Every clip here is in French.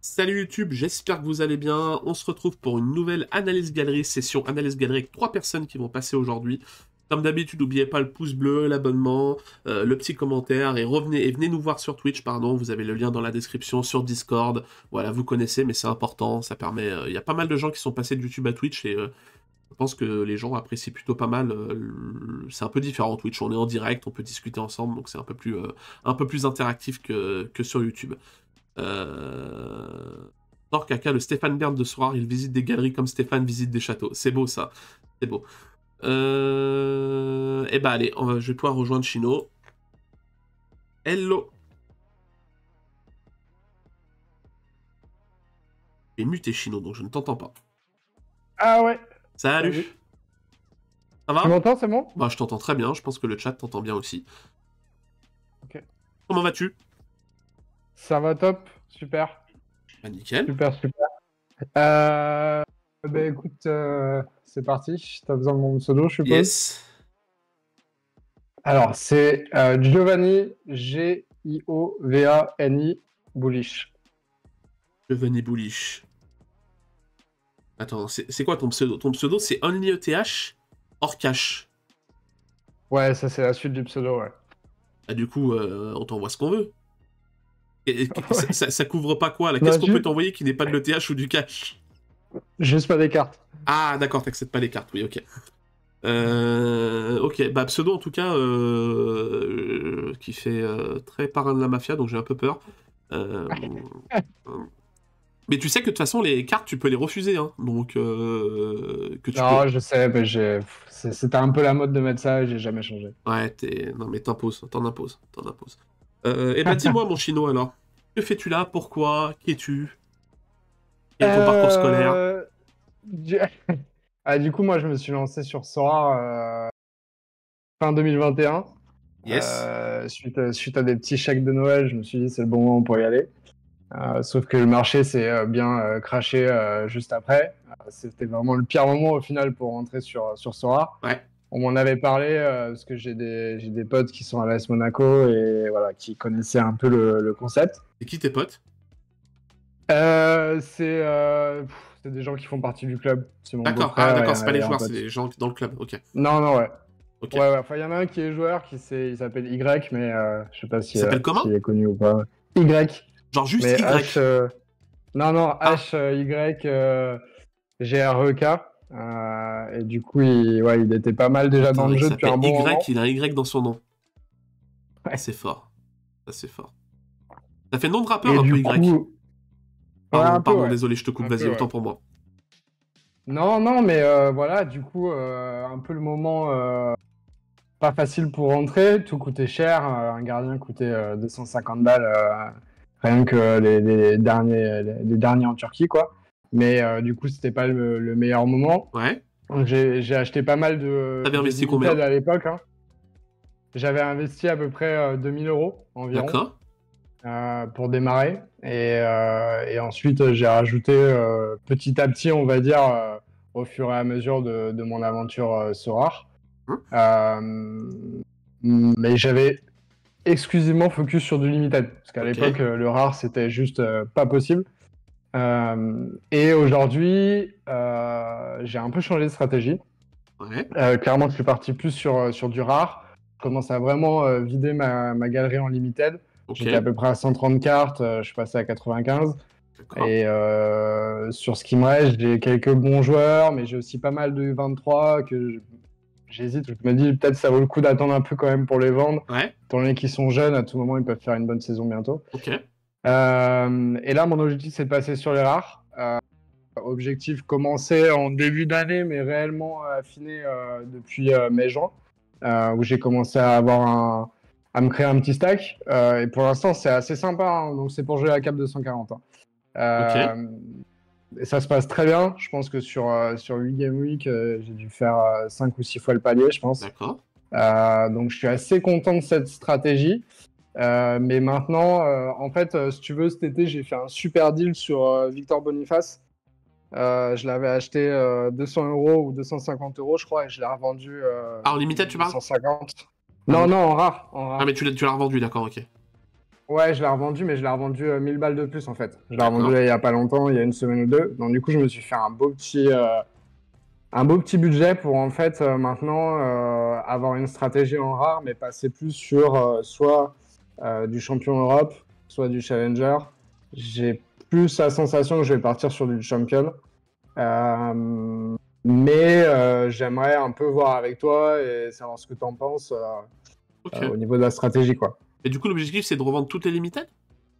Salut YouTube, j'espère que vous allez bien. On se retrouve pour une nouvelle analyse galerie, session analyse galerie avec 3 personnes qui vont passer aujourd'hui. Comme d'habitude, n'oubliez pas le pouce bleu, l'abonnement, le petit commentaire et venez nous voir sur Twitch, pardon. Vous avez le lien dans la description, sur Discord. Voilà, vous connaissez, mais c'est important. Ça permet. Il y a pas mal de gens qui sont passés de YouTube à Twitch et je pense que les gens apprécient plutôt pas mal. C'est un peu différent Twitch. On est en direct, on peut discuter ensemble, donc c'est un peu plus interactif que sur YouTube. Caca, le Stéphane Bern de soir, il visite des galeries comme Stéphane visite des châteaux. C'est beau ça, c'est beau. Et bah allez, je vais pouvoir rejoindre Chino. Hello. J'ai muté Chino, donc je ne t'entends pas. Ah ouais. Salut. Ça va? Tu m'entends, c'est bon? Bah je t'entends très bien, je pense que le chat t'entend bien aussi. Ok. Comment vas-tu? Ça va top, super. Bah nickel. Super. Bah écoute, c'est parti. T'as besoin de mon pseudo, je suppose? Yes. Alors, c'est Giovanni, Giovani, Bullish. Giovanni Bullish. Attends, c'est quoi ton pseudo? Ton pseudo, c'est OnlyETH hors cash. Ouais, ça c'est la suite du pseudo, ouais. Ah, du coup, on t'envoie ce qu'on veut. Ça couvre pas quoi là? Bah, Qu'est-ce qu'on peut t'envoyer qui n'est pas de l'ETH ou du cash? Juste pas des cartes. Ah d'accord, t'acceptes pas les cartes, oui, ok. Ok, bah pseudo en tout cas qui fait très parrain de la mafia, donc j'ai un peu peur. Mais tu sais que de toute façon les cartes tu peux les refuser, hein, donc que tu Non, peux. je sais, mais c'était un peu la mode de mettre ça et j'ai jamais changé. Ouais, non mais t'en imposes. Et bah dis-moi mon chino alors, que fais-tu là? Pourquoi? Qui es-tu? Quel est ton parcours scolaire? Du... du coup, moi, je me suis lancé sur Sora fin 2021. Yes. Suite à des petits chèques de Noël, je me suis dit c'est le bon moment pour y aller. Sauf que le marché s'est bien crashé juste après. C'était vraiment le pire moment au final pour rentrer sur Sora. Ouais. On m'en avait parlé parce que j'ai des potes qui sont à l'AS Monaco et voilà, qui connaissaient un peu le concept. Et qui tes potes? C'est des gens qui font partie du club. C'est mon D'accord, ah beau-frère d'accord, c'est pas les et un joueurs, c'est pote. les gens dans le club, ok. Non, ouais. Ok. Ouais. Enfin, il y en a un qui est joueur, il s'appelle Y, mais je sais pas Il s'appelle comment? s'il est connu ou pas. Y. Genre juste Mais Y. Non, Ah, H-Y-G-R-E-K. Et du coup, il était pas mal déjà dans putain, le il jeu depuis s'appelle un bon Y, moment. il a un Y dans son nom. Ah, Ouais. c'est fort. Ça, c'est fort. Ça fait nom de rappeur Et un peu du Y. coup, ouais, un peu, Pardon, ouais. désolé, je te coupe, Un vas-y, peu, ouais. autant pour moi. Non, mais voilà, du coup, un peu le moment pas facile pour rentrer. Tout coûtait cher. Un gardien coûtait 250 balles, rien que les derniers en Turquie, quoi. Mais du coup, c'était pas le meilleur moment. Ouais. Donc, j'ai acheté pas mal T'avais de investi limited combien? à l'époque, hein. J'avais investi à peu près 2000 euros environ D'accord. pour démarrer. Et ensuite, j'ai rajouté petit à petit, on va dire, au fur et à mesure de mon aventure Sora. Hein. Mais j'avais exclusivement focus sur du limited. Parce qu'à Ok. l'époque, le rare, c'était juste pas possible. Et aujourd'hui, j'ai un peu changé de stratégie. Ouais. Clairement, je suis parti plus sur du rare. Je commence à vraiment vider ma galerie en limited. Ok. J'étais à peu près à 130 cartes, je suis passé à 95. D'accord. Et sur ce qui me reste, j'ai quelques bons joueurs, mais j'ai aussi pas mal de U23 que j'hésite. Je me dis peut-être ça vaut le coup d'attendre un peu quand même pour les vendre. Ouais. Étant donné qu'ils sont jeunes, à tout moment, ils peuvent faire une bonne saison bientôt. Ok. Et là, mon objectif, c'est de passer sur les rares. Objectif commencé en début d'année, mais réellement affiné depuis mai-juin, où j'ai commencé à me créer un petit stack. Et pour l'instant, c'est assez sympa, hein, donc c'est pour jouer à cap 240. Hein. Ok. Et ça se passe très bien. Je pense que sur 8 Game Week, j'ai dû faire 5 ou 6 fois le palier, je pense. D'accord. Donc je suis assez content de cette stratégie. Mais maintenant, en fait, si tu veux, cet été, j'ai fait un super deal sur Victor Boniface. Je l'avais acheté 200 euros ou 250 euros, je crois, et je l'ai revendu Ah, en limited, tu parles? 250. Ah, Non, ok. non, en rare. Ah, mais tu l'as revendu, d'accord, ok. Ouais, je l'ai revendu, mais je l'ai revendu 1000 balles de plus en fait. Je l'ai revendu D'accord. là, il y a pas longtemps, il y a une semaine ou deux. Donc du coup, je me suis fait un beau petit budget pour en fait maintenant avoir une stratégie en rare, mais passer plus sur soit du champion Europe, soit du challenger. J'ai plus la sensation que je vais partir sur du champion. Mais j'aimerais un peu voir avec toi et savoir ce que tu en penses au Ok. niveau de la stratégie, quoi. Et du coup, l'objectif, c'est de revendre toutes les limited?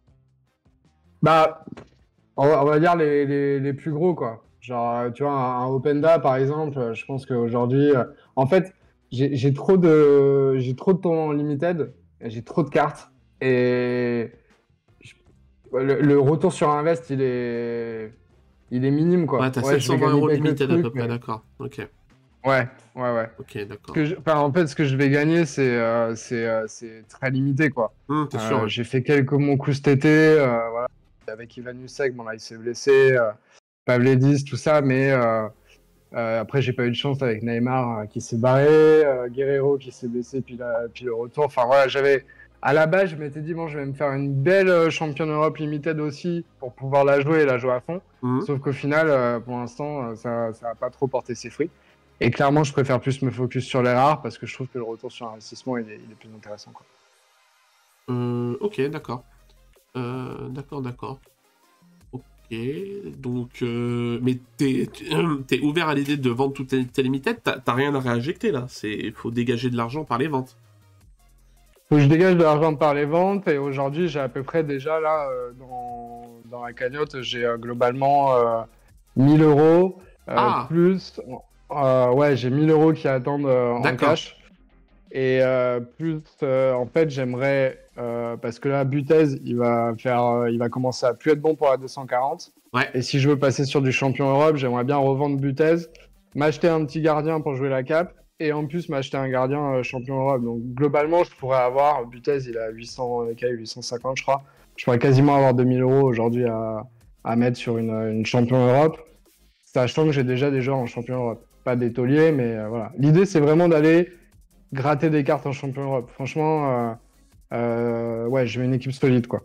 Bah, on va dire les plus gros, quoi. Genre, tu vois, un Openda, par exemple, je pense qu'aujourd'hui, en fait, j'ai trop de tournois en limited, et j'ai trop de cartes, et je- le retour sur invest, il est minime, Ouais, quoi. t'as Ouais, je vais 720 gagner euros de quelques limited à peu trucs, près, mais d'accord. Ok. ouais, ouais, ouais. Ok, d'accord. Enfin, en fait, ce que je vais gagner, c'est très limité, quoi. T'es sûr, ouais. J'ai fait quelques mon coups cet été, voilà, avec Ivan Nusek, bon là, il s'est blessé, Pavlidis, tout ça, mais après, j'ai pas eu de chance avec Neymar qui s'est barré, Guerrero qui s'est blessé, puis le retour. Enfin voilà, à la base, je m'étais dit, bon, je vais me faire une belle championne Europe Limited aussi pour pouvoir la jouer à fond. Mhm. Sauf qu'au final, pour l'instant, ça a pas trop porté ses fruits. Et clairement, je préfère plus me focus sur les rares parce que je trouve que le retour sur investissement, il est plus intéressant, quoi. Ok, d'accord. D'accord, d'accord. Ok, donc... mais t'es ouvert à l'idée de vendre toutes tes limited? T'as rien à réinjecter, là. Faut dégager de l'argent par les ventes. Faut que je dégage de l'argent par les ventes et aujourd'hui, j'ai à peu près déjà là, dans la cagnotte, j'ai globalement 1000 euros Ah! plus, ouais, j'ai 1000 euros qui attendent en D'accord. cash. Et plus, en fait, j'aimerais, parce que là, Butez, il va commencer à plus être bon pour la 240. Ouais. Et si je veux passer sur du champion Europe, j'aimerais bien revendre Butez, m'acheter un petit gardien pour jouer la cape, et en plus m'acheter un gardien champion Europe. Donc globalement, je pourrais avoir, Butez, il a 800 K, 850, je crois. Je pourrais quasiment avoir 2000 euros aujourd'hui à mettre sur une champion Europe, sachant que j'ai déjà des joueurs en champion Europe. Pas des tauliers, mais voilà. L'idée, c'est vraiment d'aller gratter des cartes en champion Europe. Franchement, ouais, je veux une équipe solide, quoi.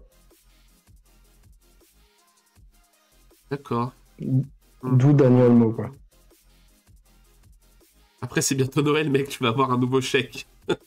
D'accord. D'où Daniel Mo, quoi. Après, c'est bientôt Noël, mec, tu vas avoir un nouveau chèque.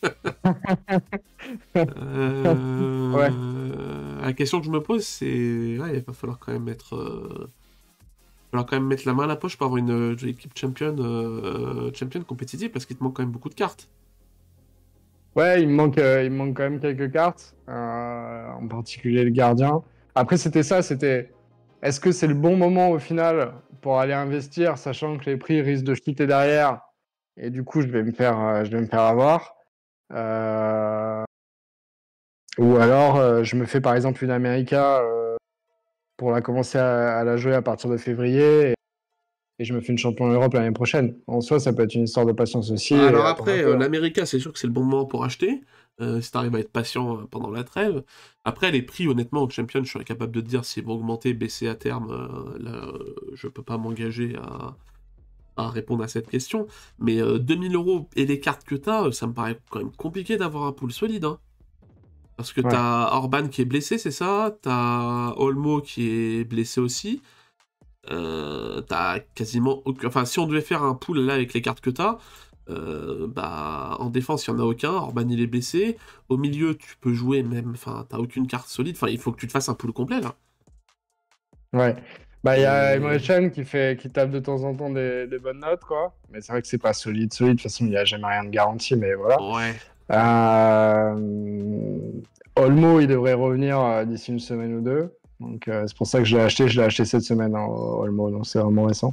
Ouais. La question que je me pose, c'est... Ouais, il va falloir quand même mettre la main à la poche pour avoir une équipe champion compétitive, parce qu'il te manque quand même beaucoup de cartes. Ouais, il me manque quand même quelques cartes, en particulier le gardien. Après, est-ce que c'est le bon moment au final pour aller investir, sachant que les prix risquent de chuter derrière, et du coup, je vais me faire avoir. Euh, Ou alors, je me fais par exemple une America pour la commencer à la jouer à partir de février et je me fais une champion d'Europe l'année prochaine. En soi, ça peut être une histoire de patience aussi et Alors attendre un après, peu, hein. l'América, c'est sûr que c'est le bon moment pour acheter, si t'arrives à être patient pendant la trêve. Après, les prix, honnêtement, au Champion, je serais capable de te dire s'ils vont augmenter, baisser à terme. Là, je peux pas m'engager à répondre à cette question. Mais 2000 euros et les cartes que t'as, ça me paraît quand même compliqué d'avoir un pool solide, hein. Parce que Ouais. t'as Orban qui est blessé, c'est ça? T'as Olmo qui est blessé aussi. T'as quasiment aucun... Enfin, si on devait faire un pool là avec les cartes que t'as, bah en défense il y en a aucun. Orban il est blessé. Au milieu tu peux jouer même. Enfin, t'as aucune carte solide. Enfin, il faut que tu te fasses un pool complet là. Ouais. Bah, il y a Emre Et Can qui tape de temps en temps des bonnes notes, quoi. Mais c'est vrai que c'est pas solide, solide. De toute façon, il n'y a jamais rien de garanti, mais voilà. ouais. Euh... Olmo, il devrait revenir d'ici une semaine ou deux. Donc, c'est pour ça que je l'ai acheté. Je l'ai acheté cette semaine, hein, Olmo, donc c'est vraiment récent.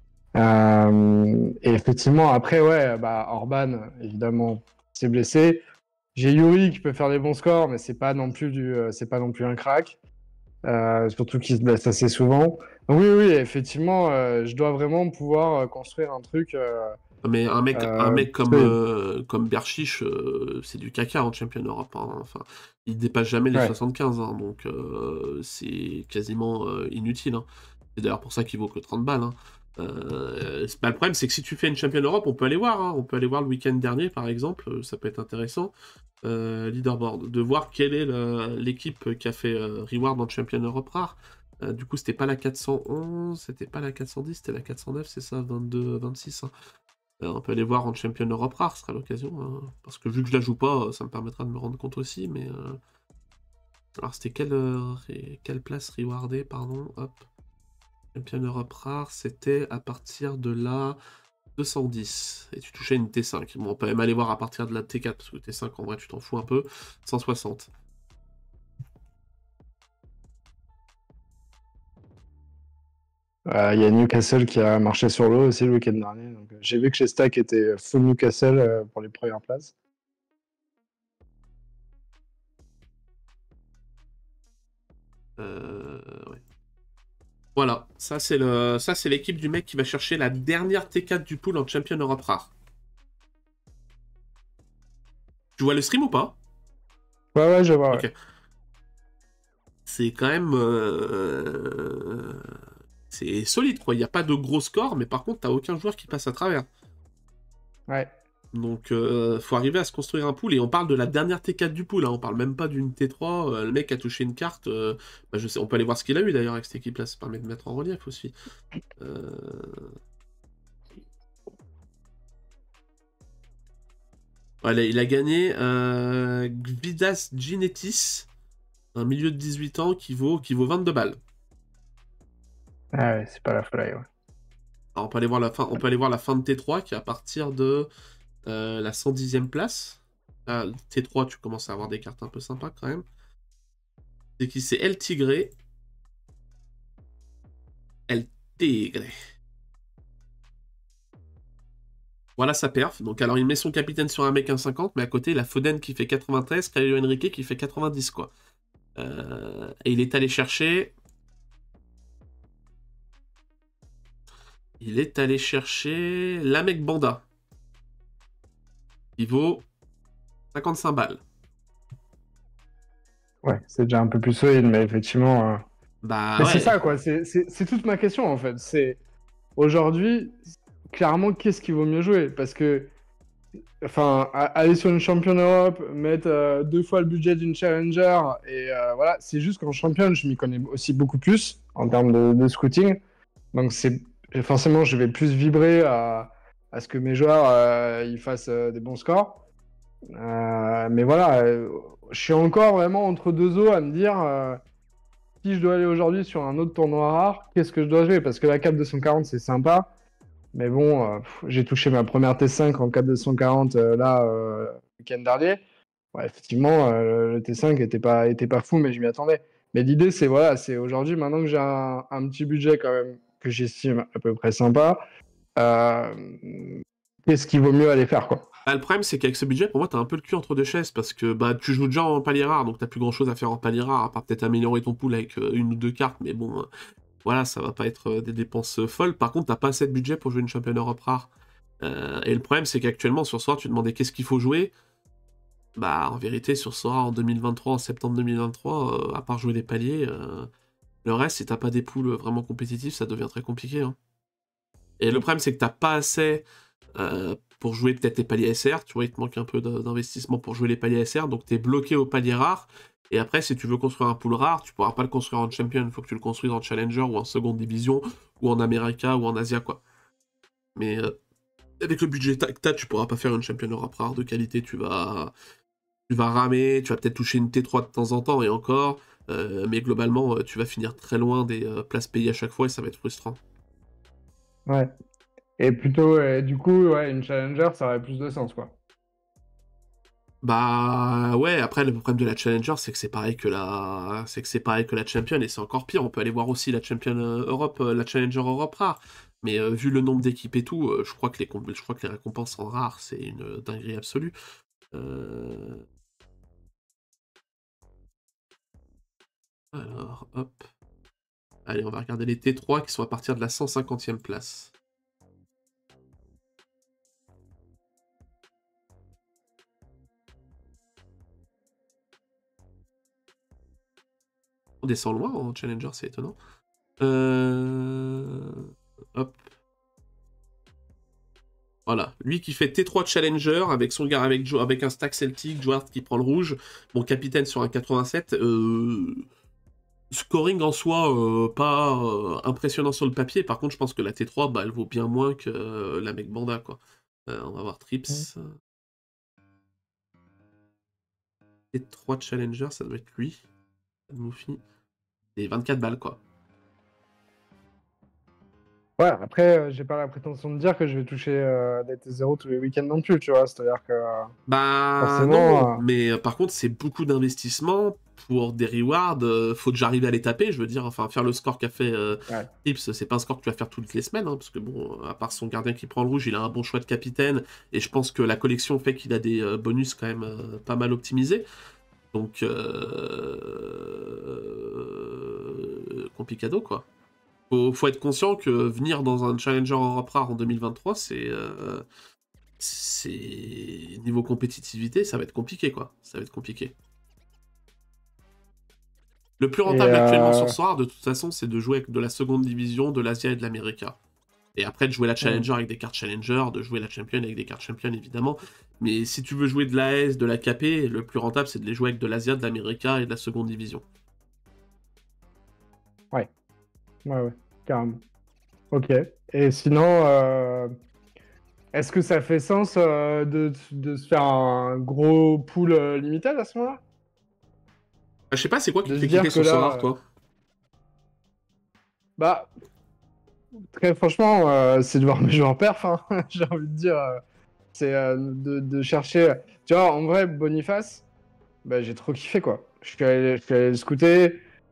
Et effectivement, après, ouais, bah, Orban, évidemment, s'est blessé. J'ai Yuri qui peut faire des bons scores, mais c'est pas non plus un crack. Surtout qu'il se blesse assez souvent. Donc oui, oui, effectivement, je dois vraiment pouvoir construire un truc Mais un mec solide. comme Berchiche, c'est du caca en Champion Europe, hein. Enfin, il dépasse jamais les Ouais, 75, hein, donc c'est quasiment inutile, hein. C'est d'ailleurs pour ça qu'il vaut que 30 balles, hein. Le problème, c'est que si tu fais une Champion Europe, on peut aller voir. Hein. On peut aller voir le week-end dernier, par exemple. Ça peut être intéressant. Leaderboard. De voir quelle est l'équipe qui a fait Reward en Champion Europe rare. Du coup, c'était pas la 411, c'était pas la 410, c'était la 409, c'est ça, 22, 26. Hein. On peut aller voir en Champion Europe rare, ce sera l'occasion. Hein. Parce que vu que je la joue pas, ça me permettra de me rendre compte aussi. Mais alors, c'était quelle place rewardée, pardon. Hop. Champion Europe rare, c'était à partir de la 210. Et tu touchais une T5. Bon, on peut même aller voir à partir de la T4, parce que T5, en vrai, tu t'en fous un peu. 160. Il y a Newcastle qui a marché sur l'eau aussi le week-end dernier. Donc, j'ai vu que chez Stack était full Newcastle pour les premières places. Ouais. Voilà, ça c'est l'équipe du mec qui va chercher la dernière T4 du pool en Champion Europe rare. Tu vois le stream ou pas? Ouais, je vois. Ouais. Ok. C'est quand même... c'est solide, quoi. Il n'y a pas de gros score, mais par contre, t'as aucun joueur qui passe à travers. Ouais. Donc, faut arriver à se construire un pool. Et on parle de la dernière T4 du pool. Hein. On parle même pas d'une T3. Le mec a touché une carte. Bah, je sais, on peut aller voir ce qu'il a eu d'ailleurs avec cette équipe-là. Ça permet de mettre en relief aussi. Euh, Voilà, il a gagné Gvidas Ginetis, un milieu de 18 ans qui vaut 22 balles. Ah ouais, c'est pas la folie, ouais. Alors, on peut aller voir la fin, on peut aller voir la fin de T3 qui est à partir de la 110e place. Ah, T3, tu commences à avoir des cartes un peu sympas quand même. C'est qui? C'est El Tigre. El Tigre. Voilà sa perf. Donc, alors, il met son capitaine sur un mec 1,50, mais à côté, il a Foden qui fait 93, Caio Henrique qui fait 90, quoi. Et il est allé chercher. Il est allé chercher Lamek Banda. Il vaut 55 balles. Ouais, c'est déjà un peu plus solide, mais effectivement. Bah Mais c'est ouais. ça, quoi. C'est toute ma question, en fait. C'est aujourd'hui, clairement, qu'est-ce qui vaut mieux jouer? Parce que, enfin, aller sur une Champion Europe, mettre 2 fois le budget d'une Challenger, et voilà, c'est juste qu'en Champion, je m'y connais aussi beaucoup plus en termes de scouting. Donc, forcément, je vais plus vibrer à ce que mes joueurs ils fassent des bons scores. Mais voilà, je suis encore vraiment entre deux eaux à me dire si je dois aller aujourd'hui sur un autre tournoi rare, qu'est-ce que je dois jouer? Parce que la CAP 240, c'est sympa. Mais bon, j'ai touché ma première T5 en 4 240 le week-end dernier. Ouais, effectivement, le T5 était pas fou, mais je m'y attendais. Mais l'idée, c'est voilà, c'est aujourd'hui, maintenant que j'ai un petit budget quand même que j'estime à peu près sympa, euh, qu'est-ce qu'il vaut mieux aller faire, quoi. Bah, le problème, c'est qu'avec ce budget, pour moi, t'as un peu le cul entre deux chaises parce que bah, tu joues déjà en palier rare, donc t'as plus grand chose à faire en palier rare, à part peut-être améliorer ton pool avec une ou deux cartes, mais bon, voilà, ça va pas être des dépenses folles. Par contre, t'as pas assez de budget pour jouer une Champion Europe rare. Et le problème, c'est qu'actuellement, sur Sora, tu te demandais qu'est-ce qu'il faut jouer. Bah, en vérité, sur Sora, en 2023, en septembre 2023, à part jouer des paliers, le reste, si t'as pas des poules vraiment compétitifs, ça devient très compliqué. Hein. Et le problème, c'est que t'as pas assez pour jouer peut-être les paliers SR. Tu vois, il te manque un peu d'investissement pour jouer les paliers SR, donc t'es bloqué au palier rare. Et après, si tu veux construire un pool rare, tu pourras pas le construire en Champion. Il faut que tu le construises en Challenger ou en seconde division, ou en America ou en Asia, quoi. Mais avec le budget que t'as, tu pourras pas faire une Champion Europe rare de qualité. Tu vas ramer, tu vas peut-être toucher une T3 de temps en temps et encore. Mais globalement, tu vas finir très loin des places payées à chaque fois et ça va être frustrant. Ouais. Et plutôt, du coup, ouais, une Challenger, ça aurait plus de sens, quoi. Bah ouais, après le problème de la Challenger, c'est pareil que la Champion et c'est encore pire. On peut aller voir aussi la Champion Europe, la Challenger Europe rare. Mais vu le nombre d'équipes et tout, je crois que les récompenses en rare, c'est une dinguerie absolue. Euh, Alors, hop. Allez, on va regarder les T3 qui sont à partir de la 150e place. On descend loin en Challenger, c'est étonnant. Hop. Voilà, lui qui fait T3 Challenger avec son gars, avec un stack Celtic, Joart qui prend le rouge, mon capitaine sur un 87. Scoring en soi, pas impressionnant sur le papier. Par contre, je pense que la T3, bah, elle vaut bien moins que la Mech Banda, quoi. On va voir Trips. T3 Challenger, ça doit être lui. Moufy. Et 24 balles, quoi. Ouais, après, j'ai pas la prétention de dire que je vais toucher des T0 tous les week-ends non plus, tu vois. C'est-à-dire que Bah non, forcément. mais par contre, c'est beaucoup d'investissement pour des rewards. Faut que j'arrive à les taper, je veux dire, enfin, faire le score qu'a fait Ouais. Tips, c'est pas un score que tu vas faire toutes les semaines, hein, parce que bon, à part son gardien qui prend le rouge, il a un bon choix de capitaine, et je pense que la collection fait qu'il a des bonus quand même pas mal optimisés. Donc, complicado, quoi. Faut être conscient que venir dans un Challenger Europe Rare en 2023, c'est niveau compétitivité, ça va être compliqué, quoi. Ça va être compliqué. Le plus Et rentable actuellement sur Soir, de toute façon, c'est de jouer avec de la seconde division, de l'Asia et de l'América. Et après, de jouer la Challenger avec des cartes Challenger, de jouer la Champion avec des cartes Champion, évidemment. Mais si tu veux jouer de l'AS, de la KP, le plus rentable, c'est de les jouer avec de l'Asia, de l'América et de la seconde division. Ouais, ouais, carrément. Ok. Et sinon, est-ce que ça fait sens de se faire un gros pool limited à ce moment-là? Je sais pas, c'est quoi qui De te se fait cliquer dire que sur là, Sorar, toi? bah, très franchement, c'est de voir mes jeux en perf, hein, j'ai envie de dire. C'est de chercher. Tu vois, en vrai, Boniface, bah, j'ai trop kiffé, quoi. Je suis allé le scouter.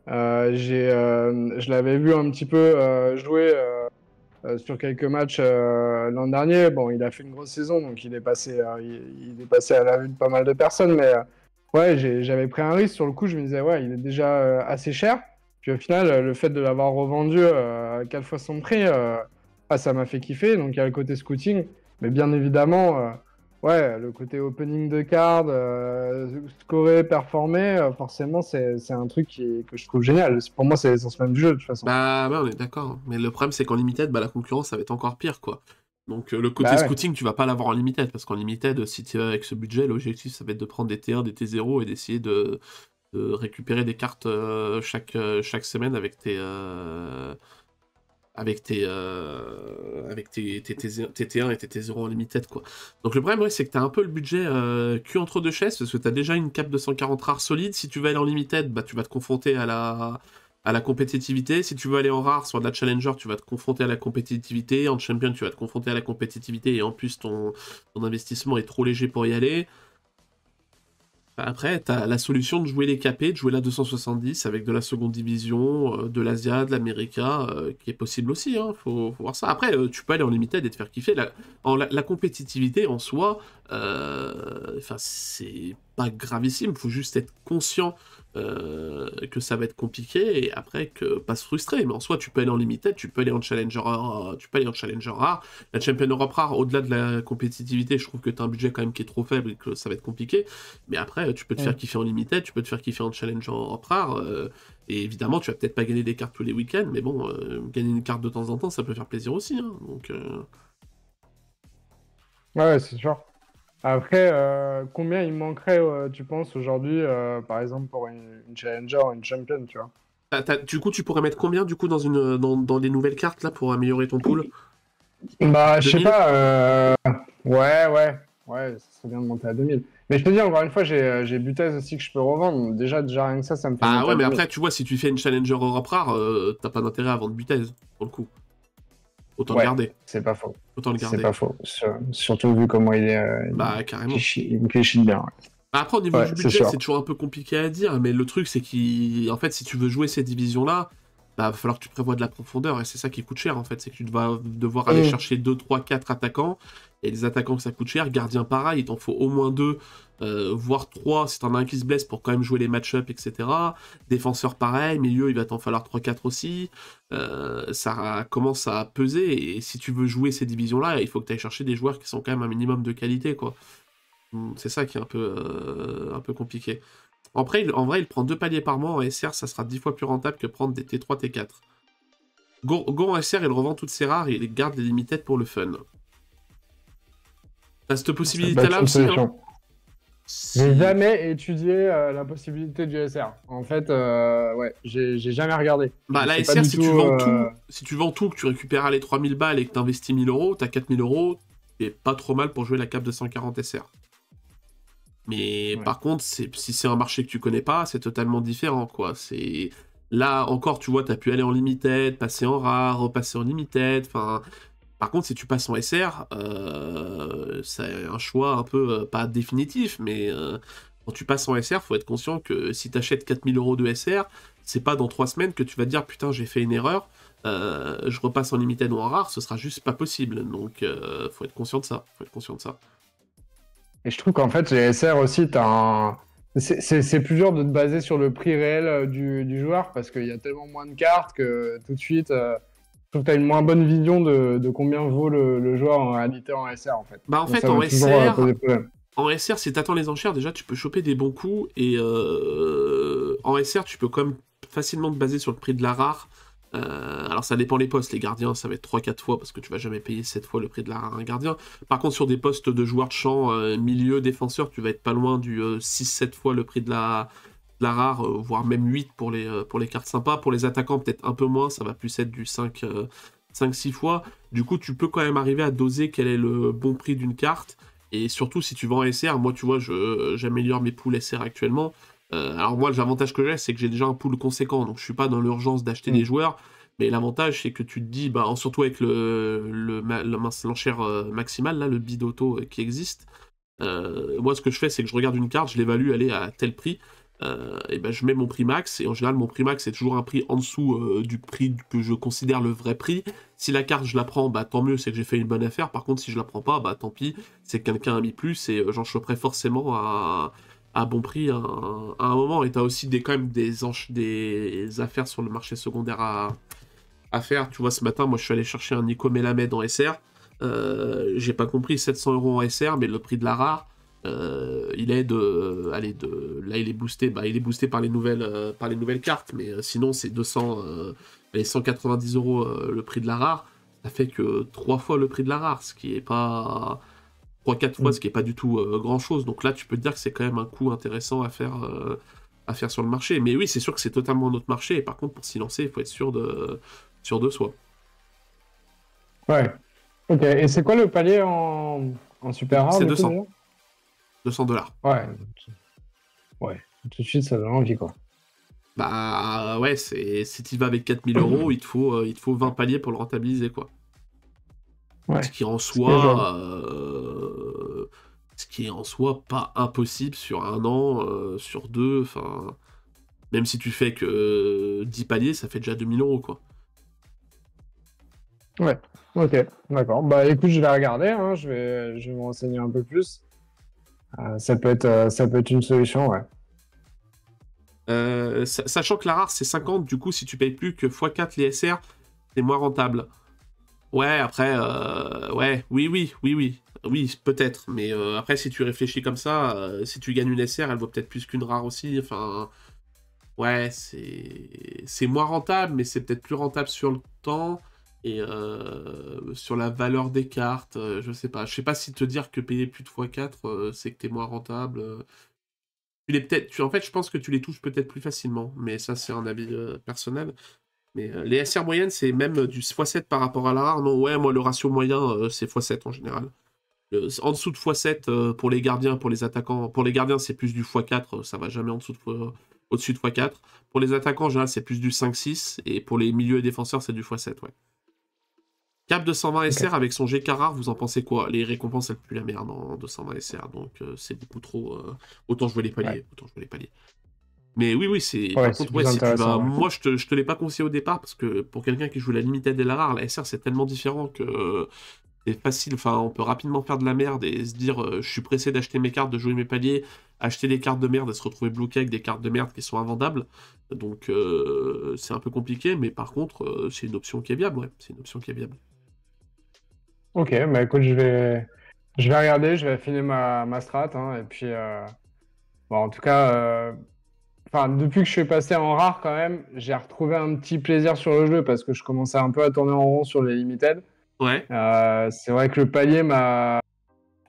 Je l'avais vu un petit peu jouer sur quelques matchs l'an dernier. Bon, il a fait une grosse saison, donc il est passé à la vue de pas mal de personnes. Mais ouais, j'avais pris un risque sur le coup. Je me disais, ouais, il est déjà assez cher. Puis au final, le fait de l'avoir revendu à 4 fois son prix, ça m'a fait kiffer. Donc il y a le côté scouting. Mais bien évidemment, ouais, le côté opening de cards, scorer, performer, forcément, c'est un truc que je trouve génial. Pour moi, c'est l'essence même du jeu, de toute façon. Bah ouais, on est d'accord. Mais le problème, c'est qu'en limited, bah, la concurrence, ça va être encore pire, quoi. Donc le côté Bah ouais. scouting, tu vas pas l'avoir en limited, parce qu'en limited, si tu vas avec ce budget, l'objectif, ça va être de prendre des T1, des T0 et d'essayer de récupérer des cartes chaque semaine avec tes T1 et tes T0 en limited, quoi. Donc le problème, ouais, c'est que t'as un peu le budget cul entre deux chaises, parce que t'as déjà une cape de 140 rares solide. Si tu veux aller en limited, bah tu vas te confronter à la compétitivité. Si tu veux aller en rare, sur de la challenger, tu vas te confronter à la compétitivité. En champion, tu vas te confronter à la compétitivité, et en plus, ton investissement est trop léger pour y aller. Après, t'as la solution de jouer les KP, de jouer la 270 avec de la seconde division, de l'Asia, de l'América, qui est possible aussi, hein, faut voir ça. Après, tu peux aller en limited et te faire kiffer. La compétitivité en soi, c'est pas gravissime, faut juste être conscient que ça va être compliqué et après que pas se frustrer. Mais en soi, tu peux aller en limited, tu peux aller en challenger, tu peux aller en challenger rare. La Champion Europe rare, au-delà de la compétitivité, je trouve que t'as un budget quand même qui est trop faible et que ça va être compliqué. Mais après, tu peux te faire kiffer en limited, tu peux te faire kiffer en challenge en rare. Et évidemment, tu vas peut-être pas gagner des cartes tous les week-ends, mais bon, gagner une carte de temps en temps, ça peut faire plaisir aussi, hein. Donc, Ouais, c'est sûr. Après, combien il manquerait, tu penses, aujourd'hui, par exemple, pour une Challenger ou une Champion, tu vois? du coup, tu pourrais mettre combien du coup dans les nouvelles cartes là pour améliorer ton pool? Bah, je sais 2000? pas. Ouais, ça serait bien de monter à 2000. Mais je te dis, encore une fois, j'ai Butez aussi que je peux revendre. Donc déjà rien que ça me fait Bah monter ouais, à mais 2000. après, tu vois, si tu fais une Challenger Europe rare, t'as pas d'intérêt à vendre Butez, pour le coup. Autant le Ouais, garder. c'est pas faux. Autant le C'est garder. pas faux. Surtout vu comment il est. Bah, carrément. Il me cliché bien. Bah, après, au niveau Ouais, du c'est budget, sûr. c'est toujours un peu compliqué à dire, mais le truc, c'est qu'en fait, si tu veux jouer ces divisions-là, bah, va falloir que tu prévois de la profondeur, et c'est ça qui coûte cher, en fait. C'est que tu vas devoir aller Hum. chercher 2, 3, 4 attaquants, et les attaquants que ça coûte cher, gardien pareil, il t'en faut au moins 2, voire 3 si t'en as un qui se blesse pour quand même jouer les match-up, etc. Défenseur pareil, milieu, il va t'en falloir 3, 4 aussi. Ça commence à peser, et si tu veux jouer ces divisions-là, il faut que tu ailles chercher des joueurs qui sont quand même un minimum de qualité, quoi. C'est ça qui est un peu compliqué. En vrai, il prend 2 paliers par mois en SR, ça sera 10 fois plus rentable que prendre des T3, T4. Go en SR, il revend toutes ses rares et il garde les limited pour le fun. T'as cette Ça peut être possibilité-là une aussi, hein. solution. J'ai jamais étudié la possibilité du SR. En fait, ouais, j'ai jamais regardé. Bah, Je la sais pas SR, du si tu tout. vends tout, si tu vends tout, que tu récupères les 3000 balles et que tu investis 1000 euros, t'as 4000 euros, c'est pas trop mal pour jouer la cape de 140 SR. Mais Ouais. par contre, si c'est un marché que tu connais pas, c'est totalement différent, quoi. C'est là encore, tu vois, t'as pu aller en limited, passer en rare, repasser en limited. Enfin, par contre, si tu passes en SR, c'est un choix un peu pas définitif, mais quand tu passes en SR, faut être conscient que si t'achètes 4000 euros de SR, c'est pas dans 3 semaines que tu vas te dire putain, j'ai fait une erreur. Je repasse en limited ou en rare, ce sera juste pas possible. Donc, faut être conscient de ça. Faut être conscient de ça. Et je trouve qu'en fait, les SR aussi, c'est plus dur de te baser sur le prix réel du joueur parce qu'il y a tellement moins de cartes que tout de suite, je trouve que tu as une moins bonne vision de combien vaut le joueur en réalité en SR en fait. Bah en Donc fait ça va toujours poser problème. En SR, si t'attends les enchères, déjà tu peux choper des bons coups et en SR tu peux quand même facilement te baser sur le prix de la rare. Alors ça dépend les postes, les gardiens ça va être 3-4 fois parce que tu vas jamais payer 7 fois le prix de la rare à un gardien. Par contre sur des postes de joueurs de champ, milieu, défenseur, tu vas être pas loin du 6-7 fois le prix de la rare, voire même 8 pour les cartes sympas. Pour les attaquants peut-être un peu moins, ça va plus être du 5-6 fois. Du coup tu peux quand même arriver à doser quel est le bon prix d'une carte. Et surtout, si tu vends en SR, moi, tu vois, j'améliore mes pools SR actuellement. Alors moi, l'avantage que j'ai, c'est que j'ai déjà un pool conséquent, donc je suis pas dans l'urgence d'acheter des Mm. joueurs. Mais l'avantage, c'est que tu te dis, bah, surtout avec l'enchère maximale, là, le bid auto qui existe, moi, ce que je fais, c'est que je regarde une carte, je l'évalue, elle est à tel prix. Et ben, je mets mon prix max, et en général, mon prix max, c'est toujours un prix en dessous du prix que je considère le vrai prix. Si la carte, je la prends, bah, tant mieux, c'est que j'ai fait une bonne affaire. Par contre, si je la prends pas, bah, tant pis, c'est que quelqu'un a mis plus, et j'en choperai forcément à bon prix à un moment. Et t'as aussi quand même des affaires sur le marché secondaire à faire. Tu vois, ce matin, moi, je suis allé chercher un Nico Melamed en SR. J'ai pas compris, 700 euros en SR, mais le prix de la rare, il est là, il est boosté, bah, il est boosté par les nouvelles cartes, mais sinon, c'est 190 euros le prix de la rare. Ça fait que 3 fois le prix de la rare, ce qui est pas. 3-4 fois, Mm. ce qui est pas du tout grand chose. Donc là, tu peux te dire que c'est quand même un coup intéressant à faire sur le marché. Mais oui, c'est sûr que c'est totalement notre marché. Et par contre, pour s'y lancer, il faut être sûr de soi. Ouais. Ok. Et c'est quoi le palier en super rare C'est du coup 200. déjà? 200 $. Ouais. Ouais. Tout de suite, ça donne envie quoi. Bah ouais, si tu vas avec 4000 euros, il te faut 20 paliers pour le rentabiliser, quoi. Ce Ouais. qui en Ce qui est jouable. soi, ce qui est en soi pas impossible sur un an, sur deux, enfin, même si tu fais que 10 paliers, ça fait déjà 2000 euros, quoi. Ouais. Ok. D'accord. Bah écoute, je vais regarder. Hein. Je vais me renseigner un peu plus. Ça peut être une solution. Ouais. Sachant que la rare c'est 50, du coup, si tu payes plus que x4 les SR, c'est moins rentable. Ouais, après, ouais, oui, peut-être. Mais après, si tu réfléchis comme ça, si tu gagnes une SR, elle vaut peut-être plus qu'une rare aussi. Enfin, ouais, c'est moins rentable, mais c'est peut-être plus rentable sur le temps et sur la valeur des cartes. Je sais pas. Je sais pas si te dire que payer plus de x4, c'est que t'es moins rentable. En fait, je pense que tu les touches peut-être plus facilement, mais ça, c'est un avis personnel. Mais les SR moyennes, c'est même du x7 par rapport à la rare. Non, ouais, moi, le ratio moyen, c'est x7 en général. En dessous de x7 pour les gardiens, pour les attaquants. Pour les gardiens, c'est plus du x4, ça va jamais en dessous au-dessus de x4. Pour les attaquants, en général, c'est plus du 5-6. Et pour les milieux et défenseurs, c'est du x7, ouais. Cap de 120 Ok. SR avec son GK rare, vous en pensez quoi? Les récompenses, elles puent la merde en 220 SR, donc c'est beaucoup trop. Autant jouer les Ouais. paliers, autant jouer les paliers. Mais oui, oui, c'est. Ouais, Par c'est contre, ouais, plus si tu vas. intéressant. Ouais. Moi, je te l'ai pas conseillé au départ parce que pour quelqu'un qui joue la limited et la rare, la SR c'est tellement différent que c'est facile. Enfin, on peut rapidement faire de la merde et se dire je suis pressé d'acheter mes cartes, de jouer mes paliers, acheter des cartes de merde et se retrouver bloqué avec des cartes de merde qui sont invendables. Donc, c'est un peu compliqué, mais par contre, c'est une option qui est viable, ouais. C'est une option qui est viable. Ok, bah écoute, je vais regarder, je vais affiner ma strat, hein, et puis, bon, en tout cas, enfin, depuis que je suis passé en rare, quand même, j'ai retrouvé un petit plaisir sur le jeu parce que je commençais un peu à tourner en rond sur les limited. Ouais. C'est vrai que le palier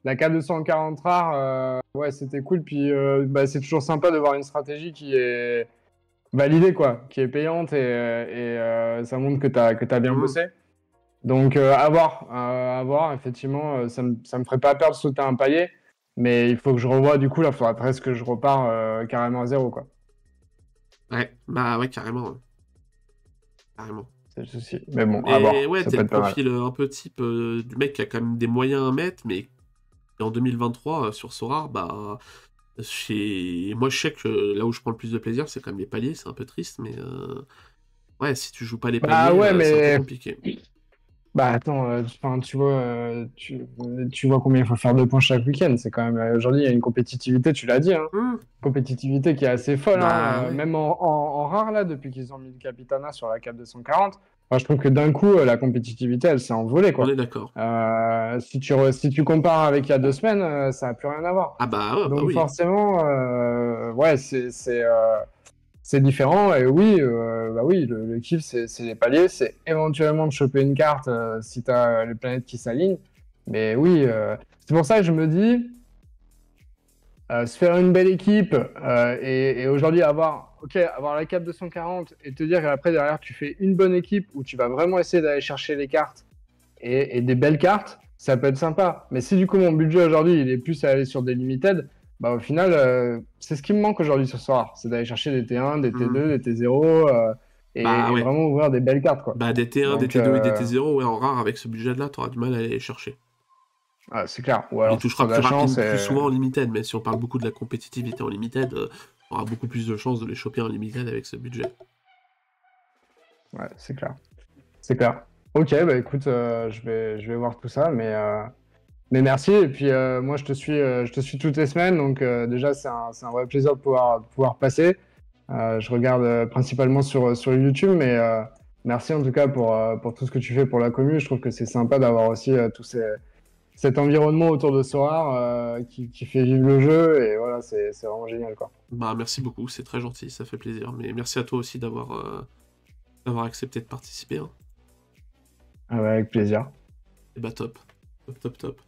la K240 rare, ouais, c'était cool. Puis bah, c'est toujours sympa de voir une stratégie qui est validée, quoi, qui est payante et ça montre que tu as bien bossé. Donc, à voir, effectivement, ça me ferait pas peur de sauter un palier, mais il faut que je revoie, du coup, là, il faudra presque que je repars carrément à zéro, quoi. Ouais, bah ouais, carrément. Carrément. C'est le souci. Mais bon, à Mais voir, ouais, ça t'es peut le être pas mal. profil un peu type du mec qui a quand même des moyens à mettre, mais qui, en 2023, sur Sorare, bah... Moi, je sais que là où je prends le plus de plaisir, c'est quand même les paliers, c'est un peu triste, mais... Ouais, si tu joues pas les Bah paliers, ouais, c'est un peu mais compliqué. bah attends, tu vois, tu vois combien il faut faire de points chaque week-end. C'est quand même aujourd'hui il y a une compétitivité, tu l'as dit, hein, Hmm. compétitivité qui est assez folle, Bah hein, ouais, même en rare là, depuis qu'ils ont mis le Capitana sur la 240. Moi, je trouve que d'un coup la compétitivité elle s'est envolée on est quoi. d'accord. Si tu compares avec il y a 2 semaines, ça a plus rien à voir. Ah bah ouais, bah Donc oui. forcément, ouais, c'est différent et oui, bah oui, le kiff c'est les paliers, c'est éventuellement de choper une carte si tu as les planètes qui s'alignent. Mais oui, c'est pour ça que je me dis, se faire une belle équipe et aujourd'hui avoir la cape 240 et te dire qu'après derrière tu fais une bonne équipe où tu vas vraiment essayer d'aller chercher les cartes et des belles cartes, ça peut être sympa. Mais si du coup mon budget aujourd'hui il est plus à aller sur des limited, bah au final c'est ce qui me manque aujourd'hui ce soir, c'est d'aller chercher des T1, des Hmm. T2, des T0 Bah et ouais. vraiment ouvrir des belles cartes quoi. Bah des T1, des Donc T2 et des T0, ouais, en rare, avec ce budget-là, t'auras du mal à aller les chercher. c'est clair. Ou Tu les alors si tu toucheras as de la chance plus souvent en limited, mais si on parle beaucoup de la compétitivité en limited, t'auras beaucoup plus de chances de les choper en limited avec ce budget. ouais, c'est clair. C'est clair. Ok, bah écoute, je vais voir tout ça, mais merci. Et puis moi, je te suis toutes les semaines, donc déjà, c'est un vrai plaisir de pouvoir passer. Je regarde principalement sur YouTube, mais merci en tout cas pour tout ce que tu fais pour la commune. Je trouve que c'est sympa d'avoir aussi cet environnement autour de Sorare qui fait vivre le jeu, et voilà, c'est vraiment génial, quoi. Bah merci beaucoup, c'est très gentil, ça fait plaisir. Mais merci à toi aussi d'avoir accepté de participer, hein. Ah ouais, avec plaisir. Et bah top. Top, top, top.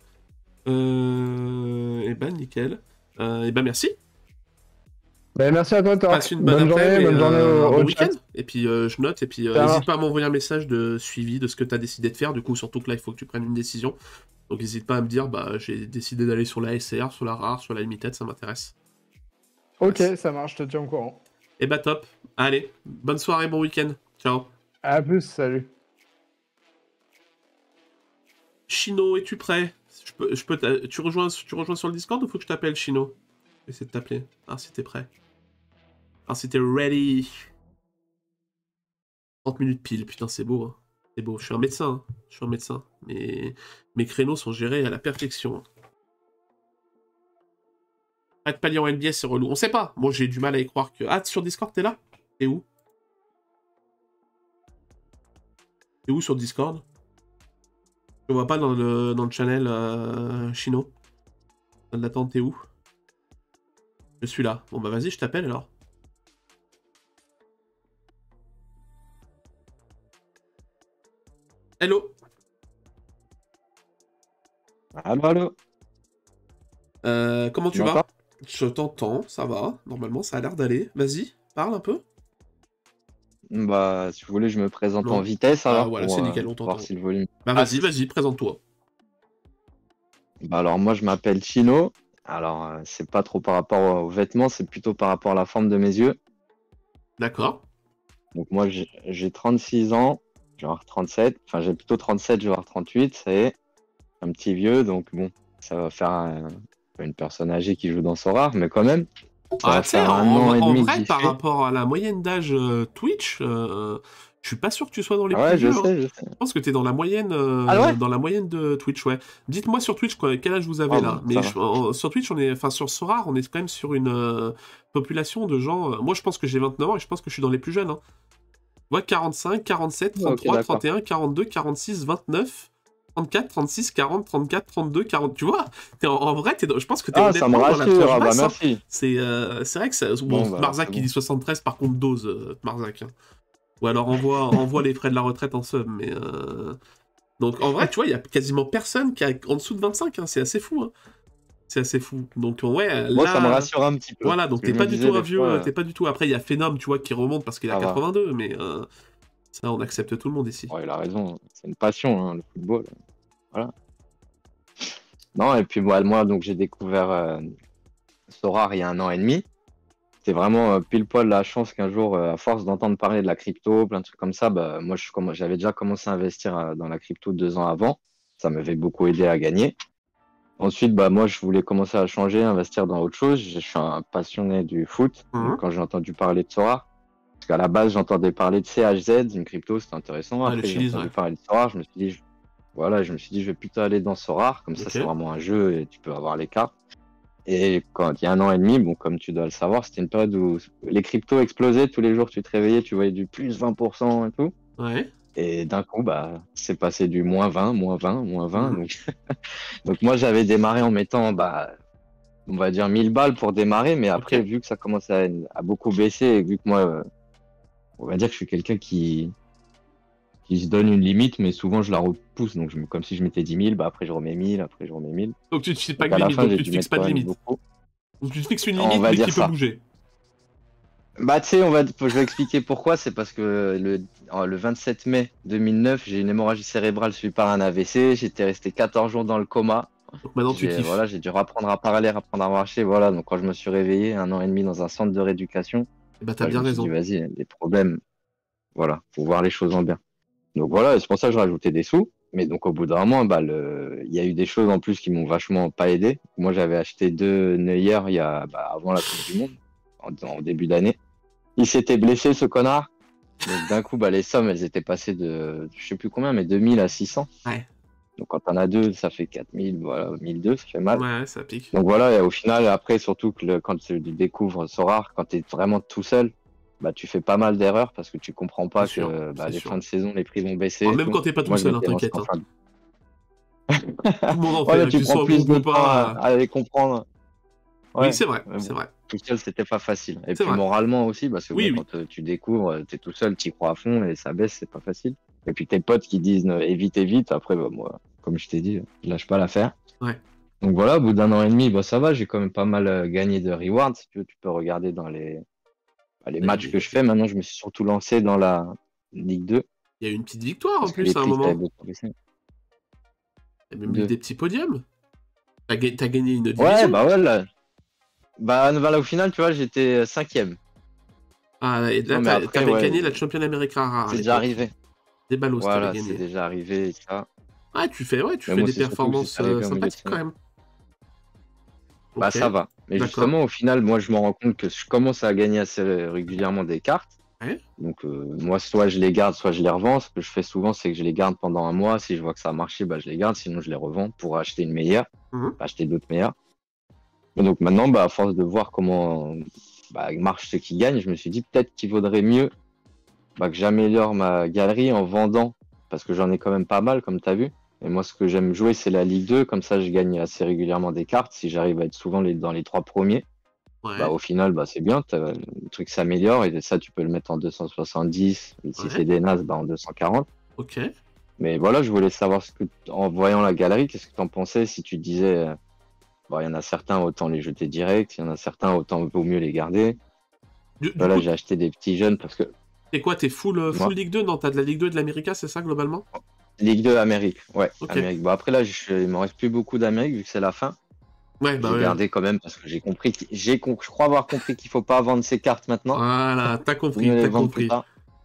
Et bah nickel. Et bah merci. Ben, merci à toi, Passe Torque. une bonne après-midi et Bonne journée un bon au week-end. chat. Et puis je note, et puis Ça n'hésite marche. pas à m'envoyer un message de suivi de ce que tu as décidé de faire. Du coup, surtout que là, il faut que tu prennes une décision. Donc n'hésite pas à me dire, bah j'ai décidé d'aller sur la SR, sur la rare, sur la limited, ça m'intéresse. Ok, Yes. ça marche, je te tiens au courant. Et bah top. Allez, bonne soirée, bon week-end. Ciao. À plus, salut. Chino, es-tu prêt? Tu rejoins sur le Discord ou faut que je t'appelle, Chino? Je vais essayer de t'appeler. Ah, si t'es prêt. Ah, si t'es ready. 30 minutes pile, putain, c'est beau, hein. C'est beau. Je suis un médecin, hein. Je suis un médecin. Mais mes créneaux sont gérés à la perfection, hein. Pas de palier en LBS, c'est relou. On sait pas. Moi, j'ai du mal à y croire que... Ah, sur Discord, t'es là? T'es où? T'es où sur Discord? Je vois pas dans le channel Chino. Dans l'attente, t'es où? Je suis là. Bon, bah vas-y, je t'appelle alors. Hello. Allô, allô, Comment tu tu vas? m'entends? Je t'entends, ça va. Normalement, ça a l'air d'aller. Vas-y, parle un peu. Bah, si vous voulez, je me présente en Non. vitesse Ah alors voilà, pour c'est nickel, on voir t'entend. si le volume Bah passe. vas-y, présente-toi. Bah, alors, moi, je m'appelle Chino. Alors, c'est pas trop par rapport aux vêtements, c'est plutôt par rapport à la forme de mes yeux. D'accord. Donc, moi, j'ai 36 ans, je vais avoir 37. Enfin, j'ai plutôt 37, je vais avoir 38. Ça y est, un petit vieux. Donc, bon, ça va faire une personne âgée qui joue dans son rare, mais quand même, ça Ah, va tu sais, faire un an et en demi que vrai, j'y par suis. rapport à la moyenne d'âge Twitch, je suis pas sûr que tu sois dans les Ah plus ouais, vieux, hein. je sais. Je pense que t'es Ah ouais? dans la moyenne de Twitch, ouais. Dites-moi sur Twitch quel âge vous avez Oh, là. bah, Mais ça va. sur Twitch, enfin sur Sora, on est quand même sur une population de gens. Moi, je pense que j'ai 29 ans et je pense que je suis dans les plus jeunes, hein. Ouais, 45, 47, Ok, 33, d'accord. 31, 42, 46, 29, 34, 36, 40, 34, 32, 40. Tu vois, en vrai, je pense que t'es Ah, ça me honnêtement dans la rassure. tranche Ah, bah, basse, hein. merci. C'est vrai que ça. Bon, Bon, bah, alors, Marzac c'est qui bon. dit 73, par contre, dose, Marzac, hein. Ou alors envoie les frais de la retraite en sub, mais. Donc en vrai, tu vois, il y a quasiment personne qui a en dessous de 25, hein. C'est assez fou, hein. C'est assez fou. Donc ouais, Moi, ça me là, rassure un petit peu. voilà, Parce donc que t'es je me pas du disais tout un des vieux, fois, t'es pas du tout. Après, il y a Phenom, tu vois, qui remonte parce qu'il a ça va. 82, mais ça, on accepte tout le monde ici. Ouais, il a raison. C'est une passion, hein, le football. Voilà. Non, et puis moi donc j'ai découvert Sorare il y a 1 an et demi. C'est vraiment pile poil la chance qu'un jour, à force d'entendre parler de la crypto, plein de trucs comme ça, bah, moi j'avais déjà commencé à investir dans la crypto 2 ans avant. Ça m'avait beaucoup aidé à gagner. Ensuite, bah, moi je voulais commencer à changer, investir dans autre chose. Je suis un passionné du foot. Donc Mhm. quand j'ai entendu parler de Sorare, parce qu'à la base j'entendais parler de CHZ, une crypto, c'était intéressant. Ah, le Après j'ai Chili's, entendu ouais. parler de Sorare, voilà, je me suis dit je vais plutôt aller dans Sorare, comme ça Ok. c'est vraiment un jeu et tu peux avoir les cartes. Et quand il y a 1 an et demi, bon, comme tu dois le savoir, c'était une période où les cryptos explosaient. Tous les jours, tu te réveillais, tu voyais du plus 20% et tout. Ouais. Et d'un coup, bah, c'est passé du moins 20, moins 20, moins 20. Mhm. Donc moi, j'avais démarré en mettant, bah, on va dire 1000 balles pour démarrer. Mais Ok. après, vu que ça commençait à beaucoup baisser et vu que moi, on va dire que je suis quelqu'un qui se donne une limite, mais souvent je la repousse. Donc, comme si je mettais 10 000, bah, après je remets 1000, après je remets 1000. Donc tu te fixes pas Donc de à la limite, fin, donc j'ai tu te dû fixes mettre pas de quand même limite. beaucoup. Donc tu te fixes une On limite, va mais dire qui peut ça. bouger. Bah, tu sais, je vais expliquer pourquoi. C'est parce que le 27 mai 2009, j'ai une hémorragie cérébrale suivie par un AVC. J'étais resté 14 jours dans le coma. Donc maintenant tu kiffes. J'ai dû apprendre à parler, apprendre à marcher. Voilà, donc quand je me suis réveillé 1 an et demi dans un centre de rééducation, Et bah t'as bah, je bien me suis dit, raison. vas-y, les problèmes, voilà, faut voir les choses en bien. Donc voilà, et c'est pour ça que j'ai rajouté des sous. Mais donc au bout d'un moment, bah, il y a eu des choses en plus qui m'ont vachement pas aidé. Moi, j'avais acheté 2 Neuer avant la Coupe du Monde, en début d'année. Il s'était blessé, ce connard. Donc d'un coup, bah, les sommes, elles étaient passées de, je sais plus combien, mais 2000 à 600. Ouais. Donc quand t'en as deux, ça fait 4000, voilà, 1002, ça fait mal. Ouais, ça pique. Donc voilà, et au final, après, surtout que quand tu découvres Sorare, quand t'es vraiment tout seul, bah, tu fais pas mal d'erreurs parce que tu comprends C'est pas sûr. que bah, C'est les fins sûr. de saison, les prix vont baisser Ah, et même tout. quand t'es pas tout Moi, je seul, hein, m'étais lancé t'inquiète, en hein. fin de... Tout le monde en fait, Ouais, hein, tu qu'ils prends soient en plus groupe de ou temps à, pas. à les comprendre. Oui, Ouais, c'est vrai, mais c'est bon, vrai. tout seul, c'était pas facile. Et C'est puis vrai. moralement aussi, parce que Oui, bon, oui. quand tu découvres, t'es tout seul, t'y crois à fond et ça baisse, c'est pas facile. Et puis tes potes qui disent évite, évite, après, bah, moi, comme je t'ai dit, je lâche pas l'affaire. Ouais. Donc voilà, au bout d'1 an et demi, bah, ça va, j'ai quand même pas mal gagné de rewards. Si tu veux, tu peux regarder dans les Il matchs que je fais. Maintenant, je me suis surtout lancé dans la Ligue 2, y a eu une petite victoire en parce que les plus à un prix, ça avait moment. beaucoup baissé. Il y a même eu Deux. des petits podiums. T'as gagné une Ouais, division. bah ouais, là. Bah, au final, tu vois, j'étais cinquième. Ah, et là, Non, mais après, t'avais ouais, gagné la Champion America rare à c'est déjà l'époque. arrivé. Des ballos, t'avais Voilà, c'est gagné. déjà arrivé et ça. Ah, tu Mais fais moi, des c'est surtout que performances c'est arrivé au milieu de sympathiques quand saison. même. Bah, Ok, ça va. Mais d'accord. justement, au final, moi, je me rends compte que je commence à gagner assez régulièrement des cartes. Ouais. Donc, moi, soit je les garde, soit je les revends. Ce que je fais souvent, c'est que je les garde pendant un mois. Si je vois que ça a marché, bah, je les garde. Sinon, je les revends pour acheter une meilleure, Mhm. acheter d'autres meilleures. Et donc, maintenant, bah, à force de voir comment bah, marche ceux qui gagnent, je me suis dit peut-être qu'il vaudrait mieux bah, que j'améliore ma galerie en vendant. Parce que j'en ai quand même pas mal, comme tu as vu. Et moi, ce que j'aime jouer, c'est la Ligue 2. Comme ça, je gagne assez régulièrement des cartes. Si j'arrive à être souvent dans les 3 premiers, bah, Ouais. au final, bah, c'est bien. Le truc s'améliore. Et ça, tu peux le mettre en 270. Et si Ouais. c'est des nazes, bah, en 240. Ok. Mais voilà, je voulais savoir en voyant la galerie, qu'est-ce que tu en pensais si tu disais, bon, il y en a certains, autant les jeter direct. Il y en a certains, autant vaut mieux les garder. Du Voilà, coup, j'ai acheté des petits jeunes parce que t'es quoi? T'es full moi, Ligue 2? Non, t'as de la Ligue 2 et de l'América, c'est ça globalement? Ligue 2 Amérique. Ouais, Ok. Amérique. Bon, après là, il m'en reste plus beaucoup d'Amérique vu que c'est la fin. Ouais, bah J'ai ouais. gardé quand même parce que j'ai compris, je crois avoir compris qu'il faut pas vendre ces cartes maintenant. Voilà, t'as Faut mieux compris, les t'as vendre plus compris. tard.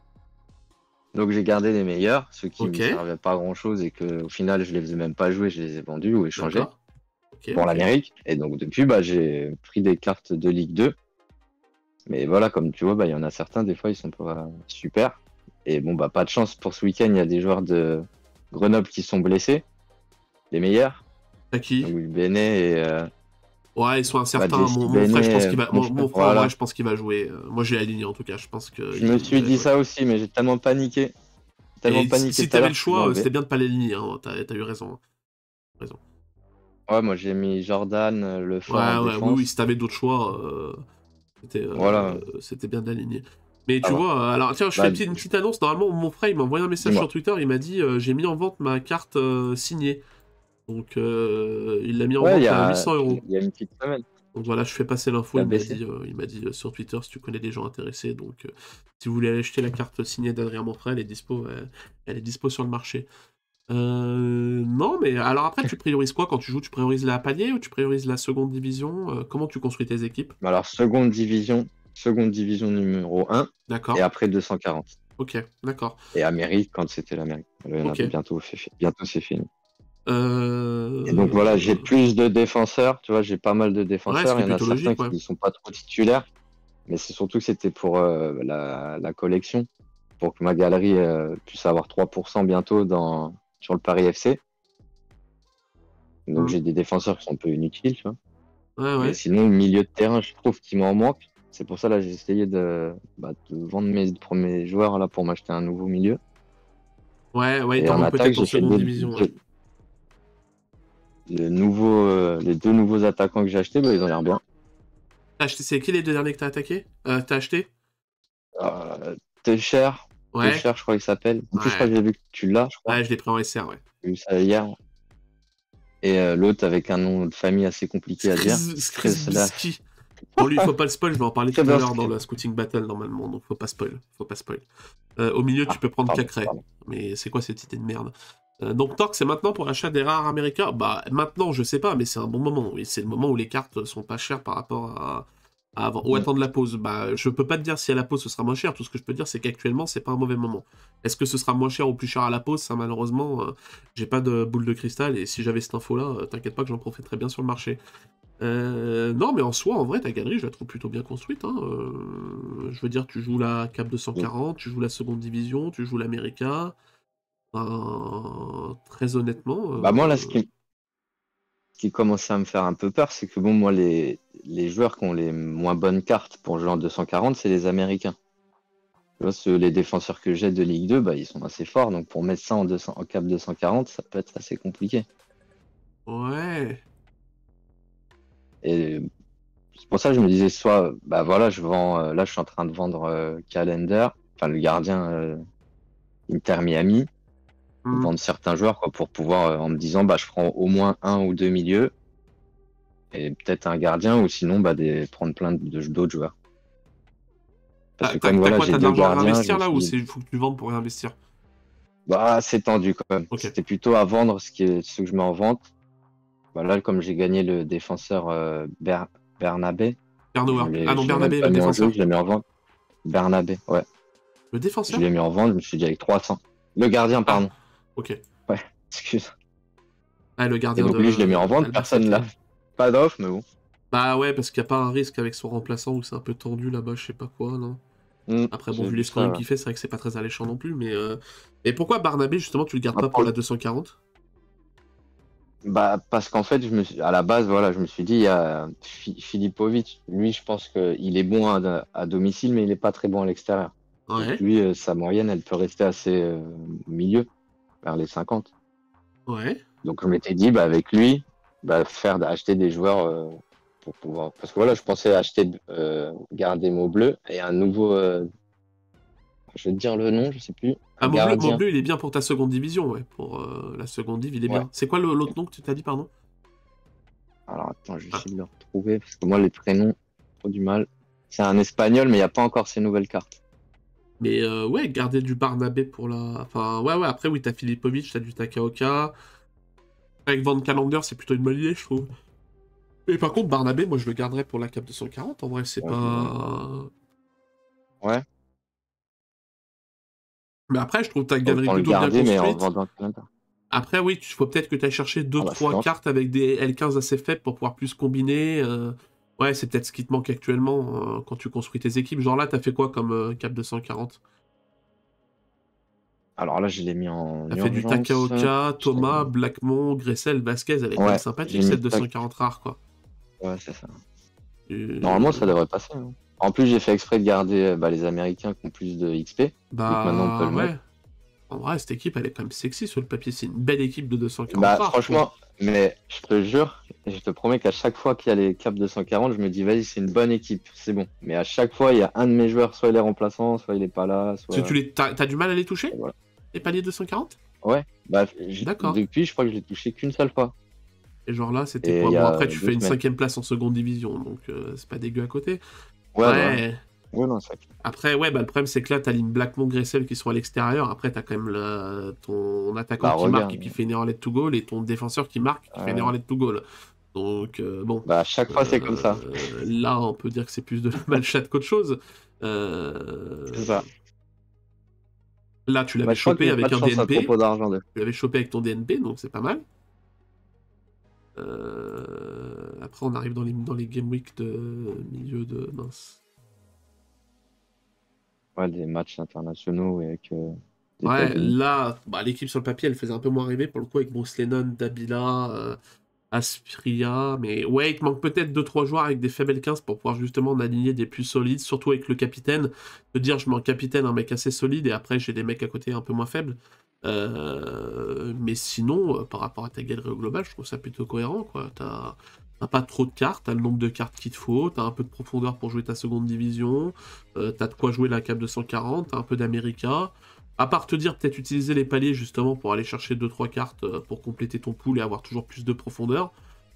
Donc j'ai gardé les meilleurs, ceux qui Ok, me servaient pas à grand chose et que au final je les faisais même pas jouer, je les ai vendus ou échangés d'accord. Ok, pour ok. l'Amérique. Et donc depuis, bah, j'ai pris des cartes de Ligue 2. Mais voilà, comme tu vois, bah, il y en a certains, des fois, ils sont pas super. Et bon, bah, pas de chance pour ce week-end, il y a des joueurs de Grenoble qui sont blessés, les meilleurs. T'as qui? Donc Benet et Ouais, ils sont bah, incertains. Jesse Mon frère, je pense Benet, qu'il va. mon Mon frère, frère, en vrai, voilà. je pense qu'il va jouer. Moi, j'ai aligné en tout cas. Je pense Je me qu'il suis va dit jouer. ça aussi, mais j'ai tellement paniqué. Tellement Et paniqué si tout à t'avais le l'heure que je l'ai choix, enlevé. c'était bien de pas l'aligner. Hein. T'as eu raison. Hein. Raison. Ouais, moi j'ai mis Jordan, le fort en Ouais, ouais, oui, oui. défense. Si t'avais d'autres choix, Voilà. c'était bien d'aligner. Mais Ah tu ouais. vois, alors tiens, je Bah, fais une petite annonce. Normalement, mon frère, il m'a envoyé un message dis-moi. sur Twitter. Il m'a dit j'ai mis en vente ma carte signée. Donc, il l'a mis en Ouais, vente à 800 il euros. y a une petite semaine, Donc voilà, je fais passer l'info. ça a Il m'a baissé. dit sur Twitter si tu connais des gens intéressés. Donc, si vous voulez aller acheter la carte signée d'Adrien Monfray, elle est dispo sur le marché. Non, mais alors après, tu priorises quoi quand tu joues? Tu priorises la palier ou tu priorises la seconde division? Comment tu construis tes équipes? Alors, seconde division numéro 1, et D'accord. après 240. Ok, d'accord. Et Amérique quand c'était l'Amérique. Là, on a Ok. bientôt c'est fini. Euh... Et donc voilà, j'ai plus de défenseurs, tu vois, j'ai pas mal de Ouais, ce défenseurs. qui Il est y en a plutôt certains logique, qui ouais. ne sont pas trop titulaires, mais c'est surtout que c'était pour la collection, pour que ma galerie puisse avoir 3% bientôt sur le Paris FC. Donc Hmm. j'ai des défenseurs qui sont un peu inutiles, tu vois. Ouais, Mais ouais. sinon, le milieu de terrain, je trouve qu'il m'en manque. C'est pour ça là, j'ai essayé de vendre mes premiers joueurs là pour m'acheter un nouveau milieu. Ouais, ouais, il Et t'en en manque attaque, peut-être en j'ai fait seconde division, ouais. les deux nouveaux attaquants que j'ai achetés, bah, ils ont l'air bien. C'est qui les deux derniers que t'as attaqué? T'as acheté? Euh, Techer, Ouais. Je crois qu'il s'appelle. En plus, je crois Ouais. que j'ai vu que tu l'as, je crois. Ouais, je l'ai pris en SR, ouais. J'ai vu ça hier. Et l'autre avec un nom de famille assez compliqué à dire. Skrzlav. Skrizbski. Bon, lui, il faut pas le spoil, je vais en parler tout à l'heure dans Skrzlav. la Scouting Battle, normalement, donc faut pas spoil. Faut pas spoil. Au milieu, tu Ah, peux prendre pardon, Cacré. pardon. Mais c'est quoi cette idée de merde? Donc Torque, c'est maintenant pour l'achat des rares américains? Bah, maintenant, je sais pas, mais c'est un bon moment. Et c'est le moment où les cartes sont pas chères par rapport à avant. Ou attendre la pause. Bah, je peux pas te dire si à la pause ce sera moins cher. Tout ce que je peux te dire, c'est qu'actuellement, c'est pas un mauvais moment. Est-ce que ce sera moins cher ou plus cher à la pause? Ça, malheureusement, j'ai pas de boule de cristal. Et si j'avais cette info-là, t'inquiète pas que j'en profiterais bien sur le marché. Non, mais en soi, en vrai, ta galerie, je la trouve plutôt bien construite. Hein. Je veux dire, tu joues la Cap 240, tu joues la seconde division, tu joues l'America. Très honnêtement. Bah moi là, qui commençait à me faire un peu peur, c'est que bon, moi les joueurs qui ont les moins bonnes cartes pour jouer en 240, c'est les Américains. Tu vois, les défenseurs que j'ai de Ligue 2, bah, ils sont assez forts, donc pour mettre ça en cap 240, ça peut être assez compliqué. Ouais. Et c'est pour ça que je me disais, soit, bah voilà, je vends, là je suis en train de vendre Calender, enfin le gardien Inter Miami, Hmm. vendre certains joueurs quoi, pour pouvoir, en me disant, bah je prends au moins un ou deux milieux, et peut-être un gardien, ou sinon bah, prendre plein d'autres joueurs. Parce que comme T'as voilà, quoi? j'ai T'as de deux l'argent à gardiens, je réinvestir me là suis ou dit, faut que tu vendes pour réinvestir? bah c'est tendu quand même. Ok. C'était plutôt à vendre ce que je mets en vente. Voilà, comme j'ai gagné le défenseur Bernabé, Bernauer. Ah non, je l'ai même Bernabé, pas le mis en jeu, défenseur. je l'ai mis en vente. Bernabé, ouais. Le Je défenseur? l'ai mis en vente, je me suis dit avec 300. Le gardien, Ah, pardon. ok. Ouais, excuse. Ah, le Et gardien donc lui, je l'ai mis en vente, d'Albacete personne l'a. Lyon. Pas d'offre, mais bon. Bah ouais, parce qu'il n'y a pas un risque avec son remplaçant où c'est un peu tendu là-bas, je sais pas quoi, non? Après, bon, J'ai vu les vu ça, scoring ouais. qu'il fait, c'est vrai que c'est pas très alléchant non plus, mais... Et pourquoi Barnabé, justement, tu le gardes Ah, pas pour la 240? bah, parce qu'en fait, à la base, voilà, je me suis dit, il y a Filipovic. Lui, je pense qu'il est bon à domicile, mais il est pas très bon à l'extérieur. Donc Ouais, lui, sa moyenne, elle peut rester assez au milieu, vers les 50. ouais. Donc je m'étais dit, bah, avec lui, bah, acheter des joueurs pour pouvoir. Parce que voilà, je pensais acheter, garder mot bleu et un nouveau. Je vais te dire le nom, je sais plus. Ah, Un Mot gardien. bleu, il est bien pour ta seconde division, ouais. Pour la seconde div, il est Ouais. bien. C'est quoi l'autre nom que tu t'as dit, pardon? Alors attends, je vais Ah. essayer de le retrouver parce que moi, les prénoms, trop du mal. C'est un espagnol, mais il n'y a pas encore ses nouvelles cartes. Mais ouais, garder du Barnabé pour la... Enfin, ouais, après, oui, t'as Filipovic, t'as du Takaoka. Avec Van Calander, c'est plutôt une bonne idée, je trouve. Et par contre, Barnabé, moi, je le garderais pour la Cap 240, en vrai, c'est Ouais, pas... ouais. Mais après, je trouve ta galerie Autant le plutôt bien garder, mais en construite. vendant Calendar. Après, oui, il faut peut-être que tu ailles chercher Ah bah, c'est 2-3 vendu. cartes avec des L15 assez faibles pour pouvoir plus combiner. Ouais, c'est peut-être ce qui te manque actuellement quand tu construis tes équipes. Genre là, t'as fait quoi comme Cap 240? Alors là, je l'ai mis en T'as fait du urgence. Takaoka, Thomas, Blackmon, Gressel, Vasquez. Elle est quand même Ouais, j'ai sympathique, mis cette 240 rare, quoi. Ouais, c'est ça. Normalement, ça Euh, devrait passer, hein. En plus, j'ai fait exprès de garder les Américains qui ont plus de XP, vu que maintenant on peut Bah le mettre. ouais. En vrai, cette équipe, elle est quand même sexy sur le papier. C'est une belle équipe de 240 Bah, rares, je trouve. franchement, Mais je te jure, et je te promets qu'à chaque fois qu'il y a les caps 240, je me dis, vas-y, c'est une bonne équipe, c'est bon. Mais à chaque fois, il y a un de mes joueurs, soit il est remplaçant, soit il est pas là, Parce que soit. t'as du mal à les toucher, Voilà. les paliers 240? Ouais, bah, D'accord. depuis, je crois que je l'ai touché qu'une seule fois. Et genre là, c'était Et quoi? il y Bon, a après, tu 2 fais une semaines. 5e place en seconde division, donc c'est pas dégueu à côté. Ouais, voilà. Ouais. Ouais, non, ça. Après, ouais, bah, le problème, c'est que là, t'as ligne Blackmon, Gressel qui sont à l'extérieur. Après, t'as quand même ton attaquant Bah, qui marque regarde. et qui fait une erreur let to goal et ton défenseur qui marque et qui fait une erreur let to goal. Donc, bon. Bah, à chaque fois, c'est comme ça. Là, on peut dire que c'est plus de la malchatte qu'autre chose. C'est ça. Là, tu Bah, l'avais je crois que chopé j'ai pas avec de un chance à DNP. propos d'argent. Tu l'avais chopé avec ton DNP, donc c'est pas mal. Après, on arrive dans les Game Week de milieu de... Mince. Ouais, des matchs internationaux avec des Ouais, États-Unis. là, bah, l'équipe sur le papier, elle faisait un peu moins rêver pour le coup avec Bruce Lennon, Dabila, Aspria. Mais ouais, il te manque peut-être 2-3 joueurs avec des faibles 15 pour pouvoir justement en aligner des plus solides, surtout avec le capitaine. De dire, je mets en capitaine un mec assez solide et après j'ai des mecs à côté un peu moins faibles. Mais sinon, par rapport à ta galerie au global, je trouve ça plutôt cohérent, quoi. T'as pas trop de cartes, t'as le nombre de cartes qu'il te faut, t'as un peu de profondeur pour jouer ta seconde division, t'as de quoi jouer la cap 240, t'as un peu d'America. À part te dire peut-être utiliser les paliers justement pour aller chercher 2-3 cartes pour compléter ton pool et avoir toujours plus de profondeur.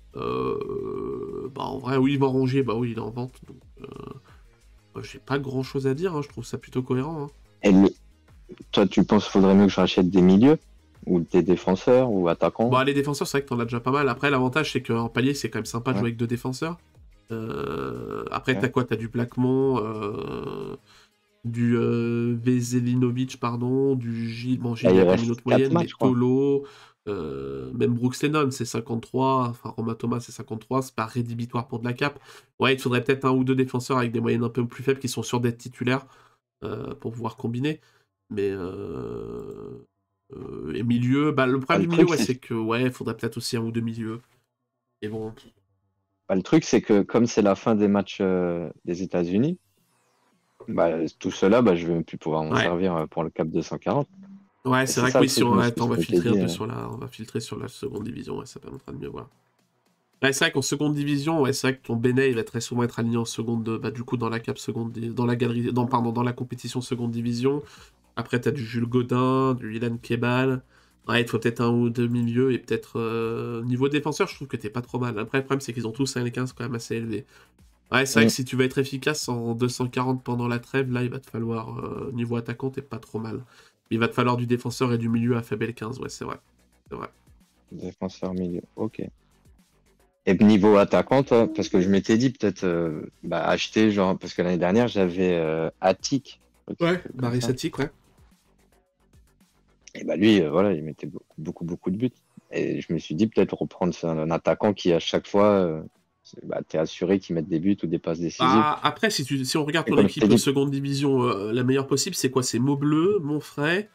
Bah en vrai, oui, il va ranger, bah oui, il est en vente. Donc, j'ai pas grand-chose à dire, hein, je trouve ça plutôt cohérent. Hein. Et toi, tu penses qu'il faudrait mieux que je rachète des milieux ou des défenseurs ou attaquants? Bah les défenseurs, c'est vrai que t'en as déjà pas mal. Après, l'avantage, c'est qu'en palier, c'est quand même sympa de Ouais. jouer avec 2 défenseurs. Après, Ouais. t'as quoi? T'as du Blackmon, du Veselinovic, pardon, du Gilles. Bon, Gilles, Là, il il a pas mis reste notre 4 moyenne, mais matchs, je crois. Tolo, même Brooks Lennon, c'est 53. Enfin, Roma Thomas, c'est 53. C'est pas rédhibitoire pour de la cap. Ouais, il te faudrait peut-être un ou deux défenseurs avec des moyennes un peu plus faibles qui sont sûrs d'être titulaires pour pouvoir combiner. Mais. Et milieu, bah, le problème Le du milieu, truc, ouais, c'est c'est que ouais, il faudrait peut-être aussi un ou deux milieux. Et bon, le truc, c'est que comme c'est la fin des matchs des États-Unis, bah, tout cela, bah, je vais même plus pouvoir m'en ouais. servir pour le Cap 240. Ouais, Et c'est c'est vrai que ça le oui, si truc, on, moi, ce que attends, je on va m'étais filtrer un dit. peu on va filtrer sur la seconde division, ouais, ça permettra de mieux voir. Ouais, c'est vrai qu'en seconde division, ouais, c'est vrai que ton Benet, il va très souvent être aligné en seconde, bah, du coup, dans la cap seconde, dans la galerie, pardon, dans la compétition seconde division. Après, t'as du Jules Godin, du Ilan Kebal. Ouais, il te faut peut-être un ou deux milieux et peut-être niveau défenseur, je trouve que t'es pas trop mal. Après, le problème, c'est qu'ils ont tous un L15 quand même assez élevé. Ouais, c'est vrai que si tu veux être efficace en 240 pendant la trêve, là, il va te falloir, niveau attaquant, t'es pas trop mal. Il va te falloir du défenseur et du milieu à faible 15, ouais, c'est vrai. C'est vrai. Défenseur milieu, ok. Et niveau attaquant, toi, parce que je m'étais dit peut-être bah, acheter, genre, parce que l'année dernière, j'avais Attic, Ouais, comme Barry ça. Satic, ouais. Et bah lui, voilà, il mettait beaucoup de buts. Et je me suis dit peut-être reprendre un attaquant qui, à chaque fois, bah, t'es assuré qu'il mette des buts ou des passes décisives. Bah, après, si on regarde Et ton comme je t'ai équipe dit, seconde division, la meilleure possible, c'est quoi? C'est Maubleu, Monfray,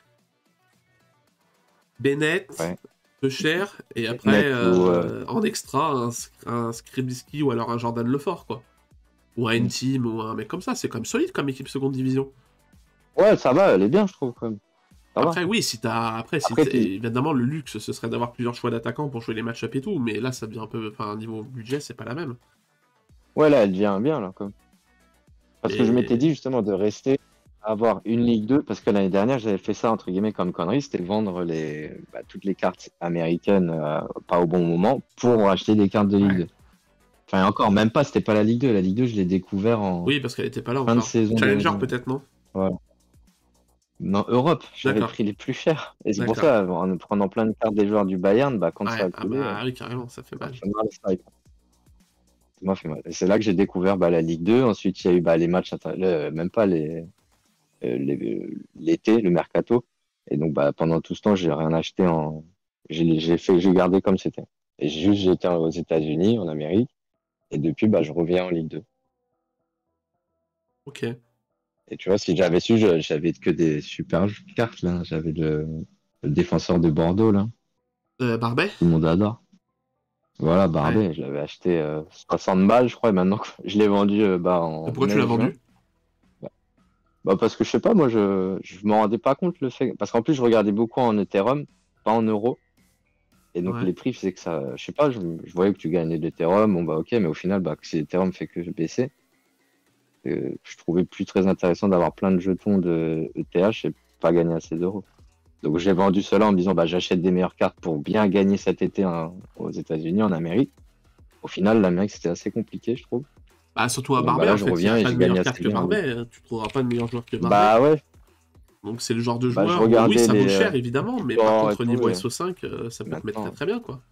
Bennett, ouais, Pecher, et après, net ou en extra, un Skribski ou alors un Jordan Lefort, quoi. Ou un N-Team, ou un mec comme ça. C'est quand même solide comme équipe seconde division. ouais, ça va, elle est bien, je trouve, quand même. Ça va. Après, oui, si t'as. Après, Après, évidemment, le luxe, ce serait d'avoir plusieurs choix d'attaquants pour jouer les match-up et tout, mais là, ça devient un peu. Enfin, niveau budget, c'est pas la même. ouais, là, elle devient bien, là, quand même. Parce que je m'étais Et. dit, justement, de rester à avoir une Ligue 2, parce que l'année dernière, j'avais fait ça, entre guillemets, comme connerie, c'était vendre toutes les cartes américaines pas au bon moment pour acheter des cartes de Ligue Ouais. 2. Enfin, encore, même pas, c'était pas la Ligue 2. La Ligue 2, je l'ai découvert en Oui, parce qu'elle était pas là fin de encore. saison. Challenger, peut-être, non? Voilà. Non, Europe, j'avais D'accord. pris les plus chers. Et c'est pour D'accord. ça, en prenant plein de cartes des joueurs du Bayern, bah, quand ça Ouais, a ah coulé, bah oui, carrément, ça fait ça m'a mal. fait mal, ça m'a fait mal. Et c'est là que j'ai découvert bah, la Ligue 2. Ensuite, il y a eu bah, les matchs, même pas l'été, le mercato. Et donc, bah, pendant tout ce temps, j'ai rien acheté j'ai gardé comme c'était. Et j'étais aux États-Unis, en Amérique. Et depuis, bah, je reviens en Ligue 2. Ok. Et tu vois, si j'avais su, j'avais que des super cartes, là. J'avais le défenseur de Bordeaux, là. Barbet? Tout le monde adore. Voilà, Ouais. Barbet, je l'avais acheté 60 balles, je crois, et maintenant, je l'ai vendu bah, Et en pourquoi tu l'as mai-juin. vendu? Bah parce que je sais pas, moi je me rendais pas compte le fait. Parce qu'en plus je regardais beaucoup en Ethereum, pas en euros. Et donc Ouais. les prix, c'est que ça, je sais pas, je voyais que tu gagnais de l'Ethereum, bon bah ok, mais au final, bah, si l'Ethereum fait que baisser, je trouvais plus très intéressant d'avoir plein de jetons de ETH et pas gagner assez d'euros. Donc j'ai vendu cela en me disant bah j'achète des meilleures cartes pour bien gagner cet été aux États-Unis, en Amérique. Au final, l'Amérique c'était assez compliqué, je trouve. Bah, surtout à Et donc bah Barbet, là en je fait, il n'y a reviens et pas je de gagne meilleure carte assez que bien. Barbet, hein. Tu trouveras pas de meilleur joueur que Barbet. Bah ouais, Donc c'est le genre de bah je joueur où oui, regardais ça vaut les cher évidemment, mais par scores et contre au tout niveau et SO5, ça peut te mettre très maintenant, très bien quoi.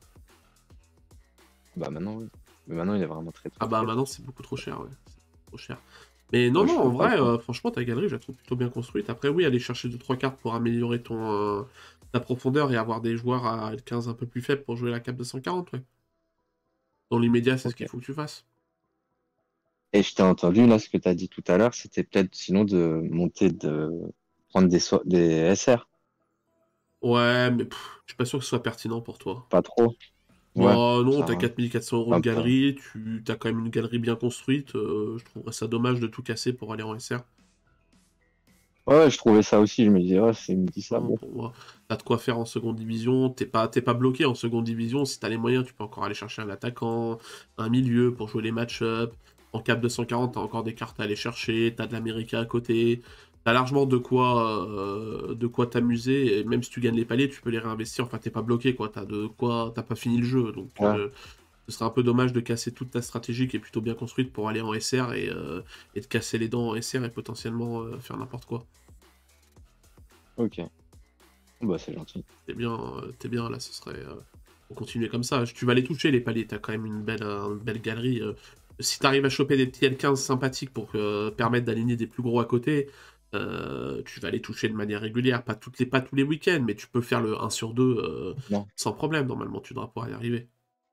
bah maintenant oui. Mais maintenant il est vraiment très Ah très bah très maintenant fort. c'est beaucoup trop cher, ouais. C'est trop cher. Mais non, Moi non, je en fais pas le vrai, choix. franchement ta galerie je la trouve plutôt bien construite. Après oui, aller chercher 2-3 cartes pour améliorer ta profondeur et avoir des joueurs à L15 un peu plus faibles pour jouer la cape de 140, ouais. Dans l'immédiat, c'est ce Ok. qu'il faut que tu fasses. Et je t'ai entendu là ce que tu as dit tout à l'heure, c'était peut-être sinon prendre des SR. Ouais, mais je suis pas sûr que ce soit pertinent pour toi. Pas trop. Ouais. Bon, non, t'as Ça, 4 400 € de un peu. galerie, tu as quand même une galerie bien construite, je trouverais ça dommage de tout casser pour aller en SR. Ouais, je trouvais ça aussi. Je me disais, ouais, il me dit ça, Non, bon. pour moi, t'as de quoi faire en seconde division, t'es pas bloqué en seconde division, si t'as les moyens, tu peux encore aller chercher un attaquant, un milieu pour jouer les match-up. En cap 240, t'as encore des cartes à aller chercher, t'as de l'América à côté, t'as largement de quoi t'amuser, et même si tu gagnes les paliers, tu peux les réinvestir, enfin t'es pas bloqué quoi, t'as pas fini le jeu, donc Ouais, ce serait un peu dommage de casser toute ta stratégie qui est plutôt bien construite pour aller en SR et de casser les dents en SR et potentiellement faire n'importe quoi. ok. Bah, c'est gentil. T'es bien là, ce serait. Faut continuer comme ça. Tu vas les toucher, les paliers, t'as quand même une belle galerie. Si t'arrives à choper des petits L15 sympathiques pour permettre d'aligner des plus gros à côté, tu vas les toucher de manière régulière. Pas tous les week-ends, mais tu peux faire le 1 sur 2 Non. sans problème. Normalement, tu devras pouvoir y arriver.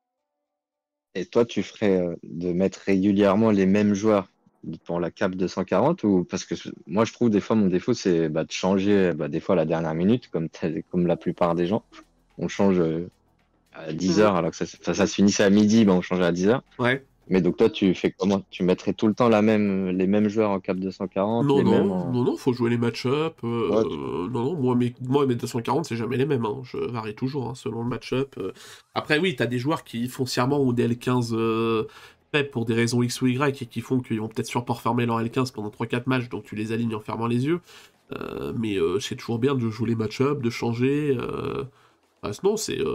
Et toi, tu ferais de mettre régulièrement les mêmes joueurs pour la cape 240 ou parce que moi, je trouve des fois, mon défaut, c'est bah, de changer bah, des fois à la dernière minute, comme la plupart des gens. On change à 10 Mhm. heures alors que ça se finissait à midi, bah, on changeait à 10 heures. Ouais. Mais donc toi, tu fais comment? Tu mettrais tout le temps les mêmes joueurs en cap 240, Non, les mêmes non, en... non, non, faut jouer les match-up. Ouais, Non, non, moi, mes 240, c'est jamais les mêmes, hein. Je varie toujours, hein, selon le match-up. Après, oui, t'as des joueurs qui foncièrement ont des L15 faibles pour des raisons X ou Y et qui font qu'ils vont peut-être surperformer leur L15 pendant 3-4 matchs, donc tu les alignes en fermant les yeux. Mais c'est toujours bien de jouer les match-up, de changer. Non,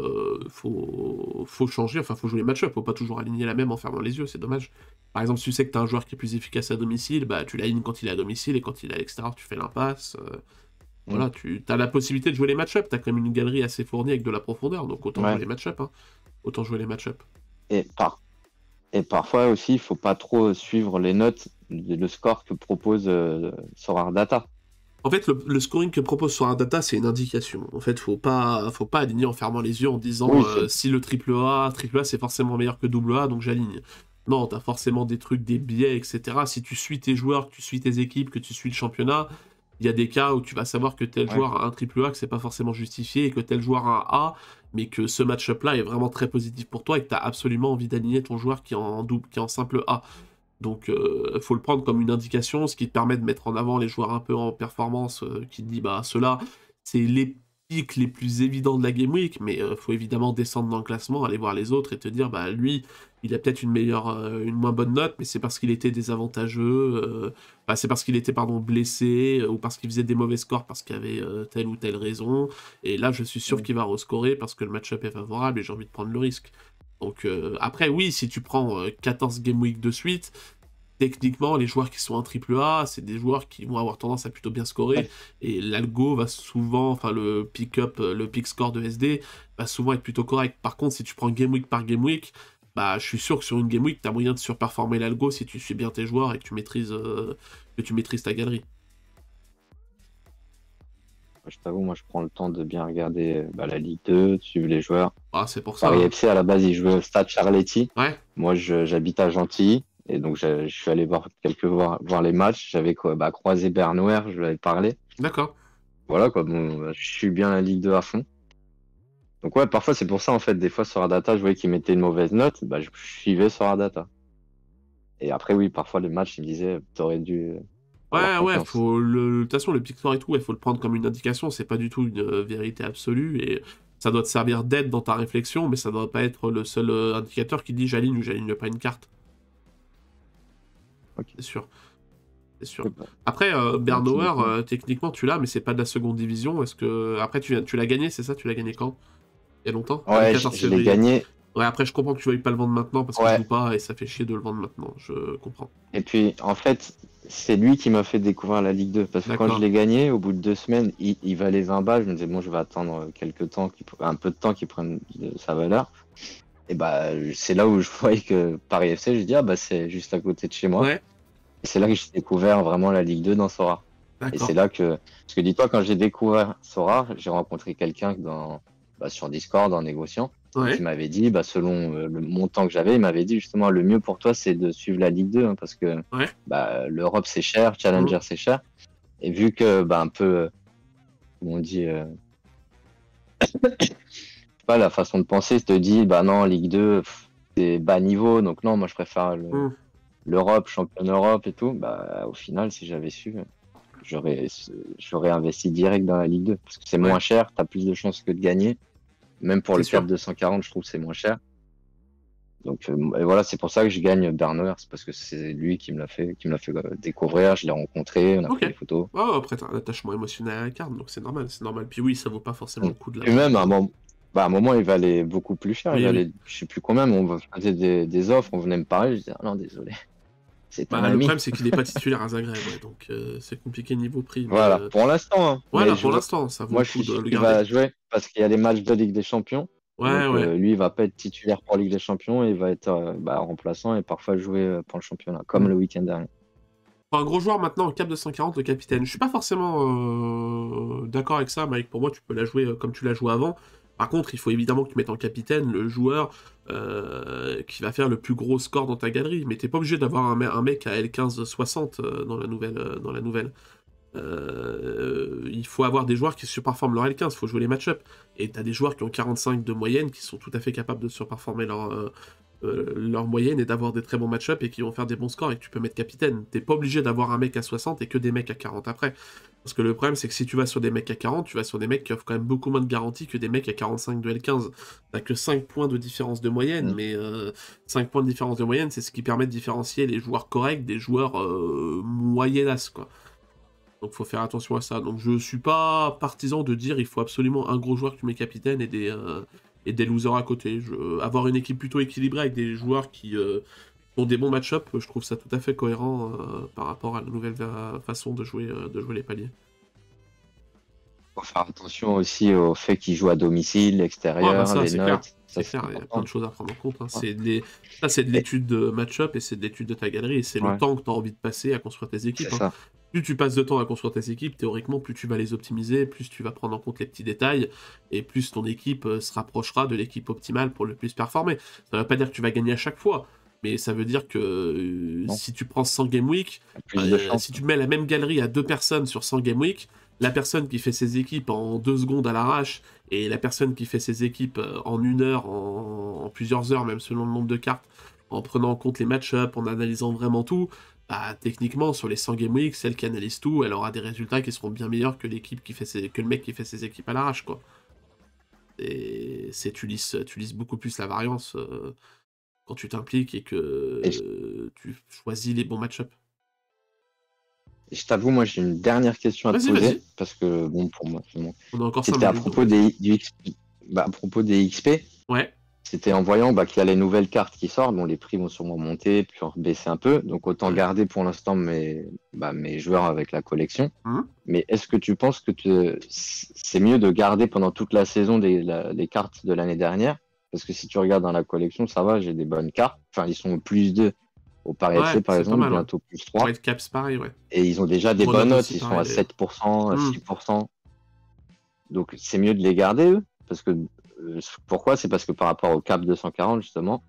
faut changer, enfin faut jouer les match-up, faut pas toujours aligner la même en fermant les yeux, c'est dommage. Par exemple, si tu sais que t'as un joueur qui est plus efficace à domicile, bah tu l'alignes quand il est à domicile et quand il est à l'extérieur, tu fais l'impasse. mm, Voilà, tu as la possibilité de jouer les match-up, t'as quand même une galerie assez fournie avec de la profondeur, donc autant jouer ouais. les match-up, hein. Autant jouer les match-up. Et, et parfois aussi, il faut pas trop suivre les notes, le score que propose Sorare Data. En fait, le scoring que propose sur Data, c'est une indication. En fait, faut pas aligner en fermant les yeux en disant Oui, si le triple A c'est forcément meilleur que double A, donc j'aligne. Non, t'as forcément des trucs, des biais, etc. Si tu suis tes joueurs, que tu suis tes équipes, que tu suis le championnat, il y a des cas où tu vas savoir que tel ouais, joueur a un triple A, que c'est pas forcément justifié, et que tel joueur a un A, mais que ce match-up-là est vraiment très positif pour toi et que t'as absolument envie d'aligner ton joueur qui est en double, qui est en simple A. Donc, faut le prendre comme une indication, ce qui te permet de mettre en avant les joueurs un peu en performance, qui te dit, bah, ceux-là, c'est les pics les plus évidents de la Game Week, mais faut évidemment descendre dans le classement, aller voir les autres et te dire, bah, lui, il a peut-être une moins bonne note, mais c'est parce qu'il était désavantageux, c'est parce qu'il était, pardon, blessé, ou parce qu'il faisait des mauvais scores parce qu'il y avait telle ou telle raison, et là, je suis sûr mm, qu'il va rescorer parce que le match-up est favorable et j'ai envie de prendre le risque. Donc après, oui, si tu prends 14 Game Week de suite, techniquement, les joueurs qui sont en triple A, c'est des joueurs qui vont avoir tendance à plutôt bien scorer, ouais. et l'algo va souvent, enfin le pick-up, le pick score de SD va souvent être plutôt correct. Par contre, si tu prends Game Week par Game Week, bah je suis sûr que sur une Game Week, tu as moyen de surperformer l'algo si tu suis bien tes joueurs et que tu maîtrises ta galerie. Je t'avoue, moi, je prends le temps de bien regarder bah, la Ligue 2, de suivre les joueurs. Ah, c'est pour ça, Paris hein. FC, à la base, il jouait au Stade Charletti. Ouais, Moi, j'habite à Gentilly. Et donc, je suis allé voir les matchs. J'avais quoi, bah, croisé Bernouer, je lui avais parlé. d'accord. Voilà, quoi. Bon, bah, je suis bien la Ligue 2 à fond. Donc, ouais, parfois, c'est pour ça, en fait. Des fois, sur Ardata, je voyais qu'il mettait une mauvaise note. Bah, je suivais sur Ardata. Et après, oui, parfois, les matchs, il me disait, t'aurais dû avoir Ouais, ouais, confiance. de toute façon, le pick score et tout, il faut le prendre comme une indication, c'est pas du tout une vérité absolue, et ça doit te servir d'aide dans ta réflexion, mais ça doit pas être le seul indicateur qui dit j'aligne ou j'aligne pas une carte. Ok. C'est sûr. C'est sûr. C'est bon. Après, Merci Bernauer, beaucoup. techniquement, tu l'as, mais c'est pas de la seconde division. Est-ce que. Après, tu l'as gagné, c'est ça? Tu l'as gagné quand? Il y a longtemps? Le Ouais, 14 je l'ai février. gagné. Ouais, après, je comprends que tu veuilles pas le vendre maintenant parce qu'il Ouais. joue pas et ça fait chier de le vendre maintenant. Je comprends. Et puis, en fait, c'est lui qui m'a fait découvrir la Ligue 2. Parce que quand je D'accord. l'ai gagné, au bout de 2 semaines, il valait 20 balles. Je me disais, bon, je vais attendre quelques temps, un peu de temps qu'il prenne de sa valeur. Et bah, c'est là où je voyais que Paris FC, j'ai dit, ah bah, c'est juste à côté de chez moi. Ouais, Et c'est là que j'ai découvert vraiment la Ligue 2 dans Sora. Et c'est d'accord. là que. Parce que dis-toi, quand j'ai découvert Sora, j'ai rencontré quelqu'un sur Discord, en négociant. Ouais. Qui m'avait dit, bah, selon le montant que j'avais, il m'avait dit justement le mieux pour toi, c'est de suivre la Ligue 2, hein, parce que Ouais. bah, l'Europe c'est cher, Challenger c'est cher. Et vu que, bah, un peu, comment on dit, je sais pas, la façon de penser te dit, bah non, Ligue 2, c'est bas niveau, donc non, moi je préfère Mm. l'Europe, champion d'Europe et tout. Bah, au final, si j'avais su, j'aurais investi direct dans la Ligue 2, parce que c'est Ouais. moins cher, t'as plus de chances que de gagner. Même pour C'est le sûr. cap 240, je trouve que c'est moins cher. Donc et voilà, c'est pour ça que je gagne Bernauer, c'est parce que c'est lui qui me l'a fait découvrir. Je l'ai rencontré, on a Ok. pris des photos. Ouais, après, t'as un attachement émotionnel à la carte, donc c'est normal, c'est normal. Puis oui, ça vaut pas forcément le coup de la Et vendre. même à un moment, il valait beaucoup plus cher. Il Oui, oui. valait, je sais plus combien, mais on faisait des offres, on venait me parler. Je disais, ah non, désolé, c'est un Bah, le ami. problème, c'est qu'il est pas titulaire à Zagreb, ouais, donc c'est compliqué niveau prix. Mais Voilà, pour l'instant. Hein. voilà, Mais pour l'instant, ça vaut moi, le je coup suis de sûr le qu'il va garder. jouer parce qu'il y a les matchs de Ligue des Champions. Ouais, Donc ouais. lui, il va pas être titulaire pour Ligue des Champions, il va être remplaçant et parfois jouer pour le championnat, comme Mm. le week-end dernier. Pour un gros joueur maintenant, en cap de 140, le capitaine. Je suis pas forcément d'accord avec ça, Mike. Pour moi, tu peux la jouer comme tu l'as joué avant. Par contre, il faut évidemment que tu mettes en capitaine le joueur qui va faire le plus gros score dans ta galerie. Mais t'es pas obligé d'avoir un mec à L15-60 dans la nouvelle. Il faut avoir des joueurs qui surperforment leur L15, il faut jouer les match-up. Et t'as des joueurs qui ont 45 de moyenne, qui sont tout à fait capables de surperformer leur moyenne et d'avoir des très bons match-up et qui vont faire des bons scores et que tu peux mettre capitaine. T'es pas obligé d'avoir un mec à 60 et que des mecs à 40 après. Parce que le problème, c'est que si tu vas sur des mecs à 40, tu vas sur des mecs qui offrent quand même beaucoup moins de garanties que des mecs à 45 de L15. T'as que 5 points de différence de moyenne, mais 5 points de différence de moyenne, c'est ce qui permet de différencier les joueurs corrects des joueurs moyennas, quoi. Donc faut faire attention à ça. Donc je suis pas partisan de dire il faut absolument un gros joueur que tu mets capitaine et des losers à côté. Avoir une équipe plutôt équilibrée avec des joueurs qui ont des bons match-up, je trouve ça tout à fait cohérent par rapport à la nouvelle façon de jouer les paliers. Faut faire attention aussi au fait qu'il joue à domicile, Ouais, bah l'extérieur, ça, les c'est clair. notes. C'est Ça, clair, il y a plein important. de choses à prendre en compte. Hein. Ouais. Ça, c'est de Et- l'étude de match-up et c'est de l'étude de ta galerie et c'est le ouais, temps que tu as envie de passer à construire tes c'est équipes. Hein. ça. Plus tu passes de temps à construire tes équipes, théoriquement, plus tu vas les optimiser, plus tu vas prendre en compte les petits détails, et plus ton équipe se rapprochera de l'équipe optimale pour le plus performer. Ça ne veut pas dire que tu vas gagner à chaque fois, mais ça veut dire que Non, si tu prends 100 Game Week, il y a plus de chance. si tu mets la même galerie à 2 personnes sur 100 Game Week, la personne qui fait ses équipes en 2 secondes à l'arrache, et la personne qui fait ses équipes en 1 heure, en plusieurs heures, même selon le nombre de cartes, en prenant en compte les match-up, en analysant vraiment tout, bah, techniquement, sur les 100 Game Week, celle qui analyse tout, elle aura des résultats qui seront bien meilleurs que que le mec qui fait ses équipes à l'arrache, quoi. Et tu lises beaucoup plus la variance quand tu t'impliques et que Et tu choisis les bons match-up. je t'avoue, moi, j'ai une dernière question à te Vas-y, poser, vas-y. parce que, bon, pour moi, On a encore 5 c'était à minutes, donc propos vas-y. du XP. À propos des XP, Ouais. c'était en voyant qu'il y a les nouvelles cartes qui sortent. Bon, les prix vont sûrement monter, puis baisser un peu. Donc, autant Ouais. garder pour l'instant mes joueurs avec la collection. Hum. Mais est-ce que tu penses que c'est mieux de garder pendant toute la saison les cartes de l'année dernière? Parce que si tu regardes dans la collection, ça va, j'ai des bonnes cartes. Enfin, ils sont au plus 2 au Paris Ouais, FC, par c'est pas exemple, mal, ouais. bientôt plus 3. Whitecaps, pareil, ouais. Et ils ont déjà des bonnes Grenoble notes, aussi, ils sont pareil, à d'ailleurs. 7%, à Hum. 6%. Donc c'est mieux de les garder, eux. Parce que, pourquoi? C'est parce que par rapport au cap 240, justement,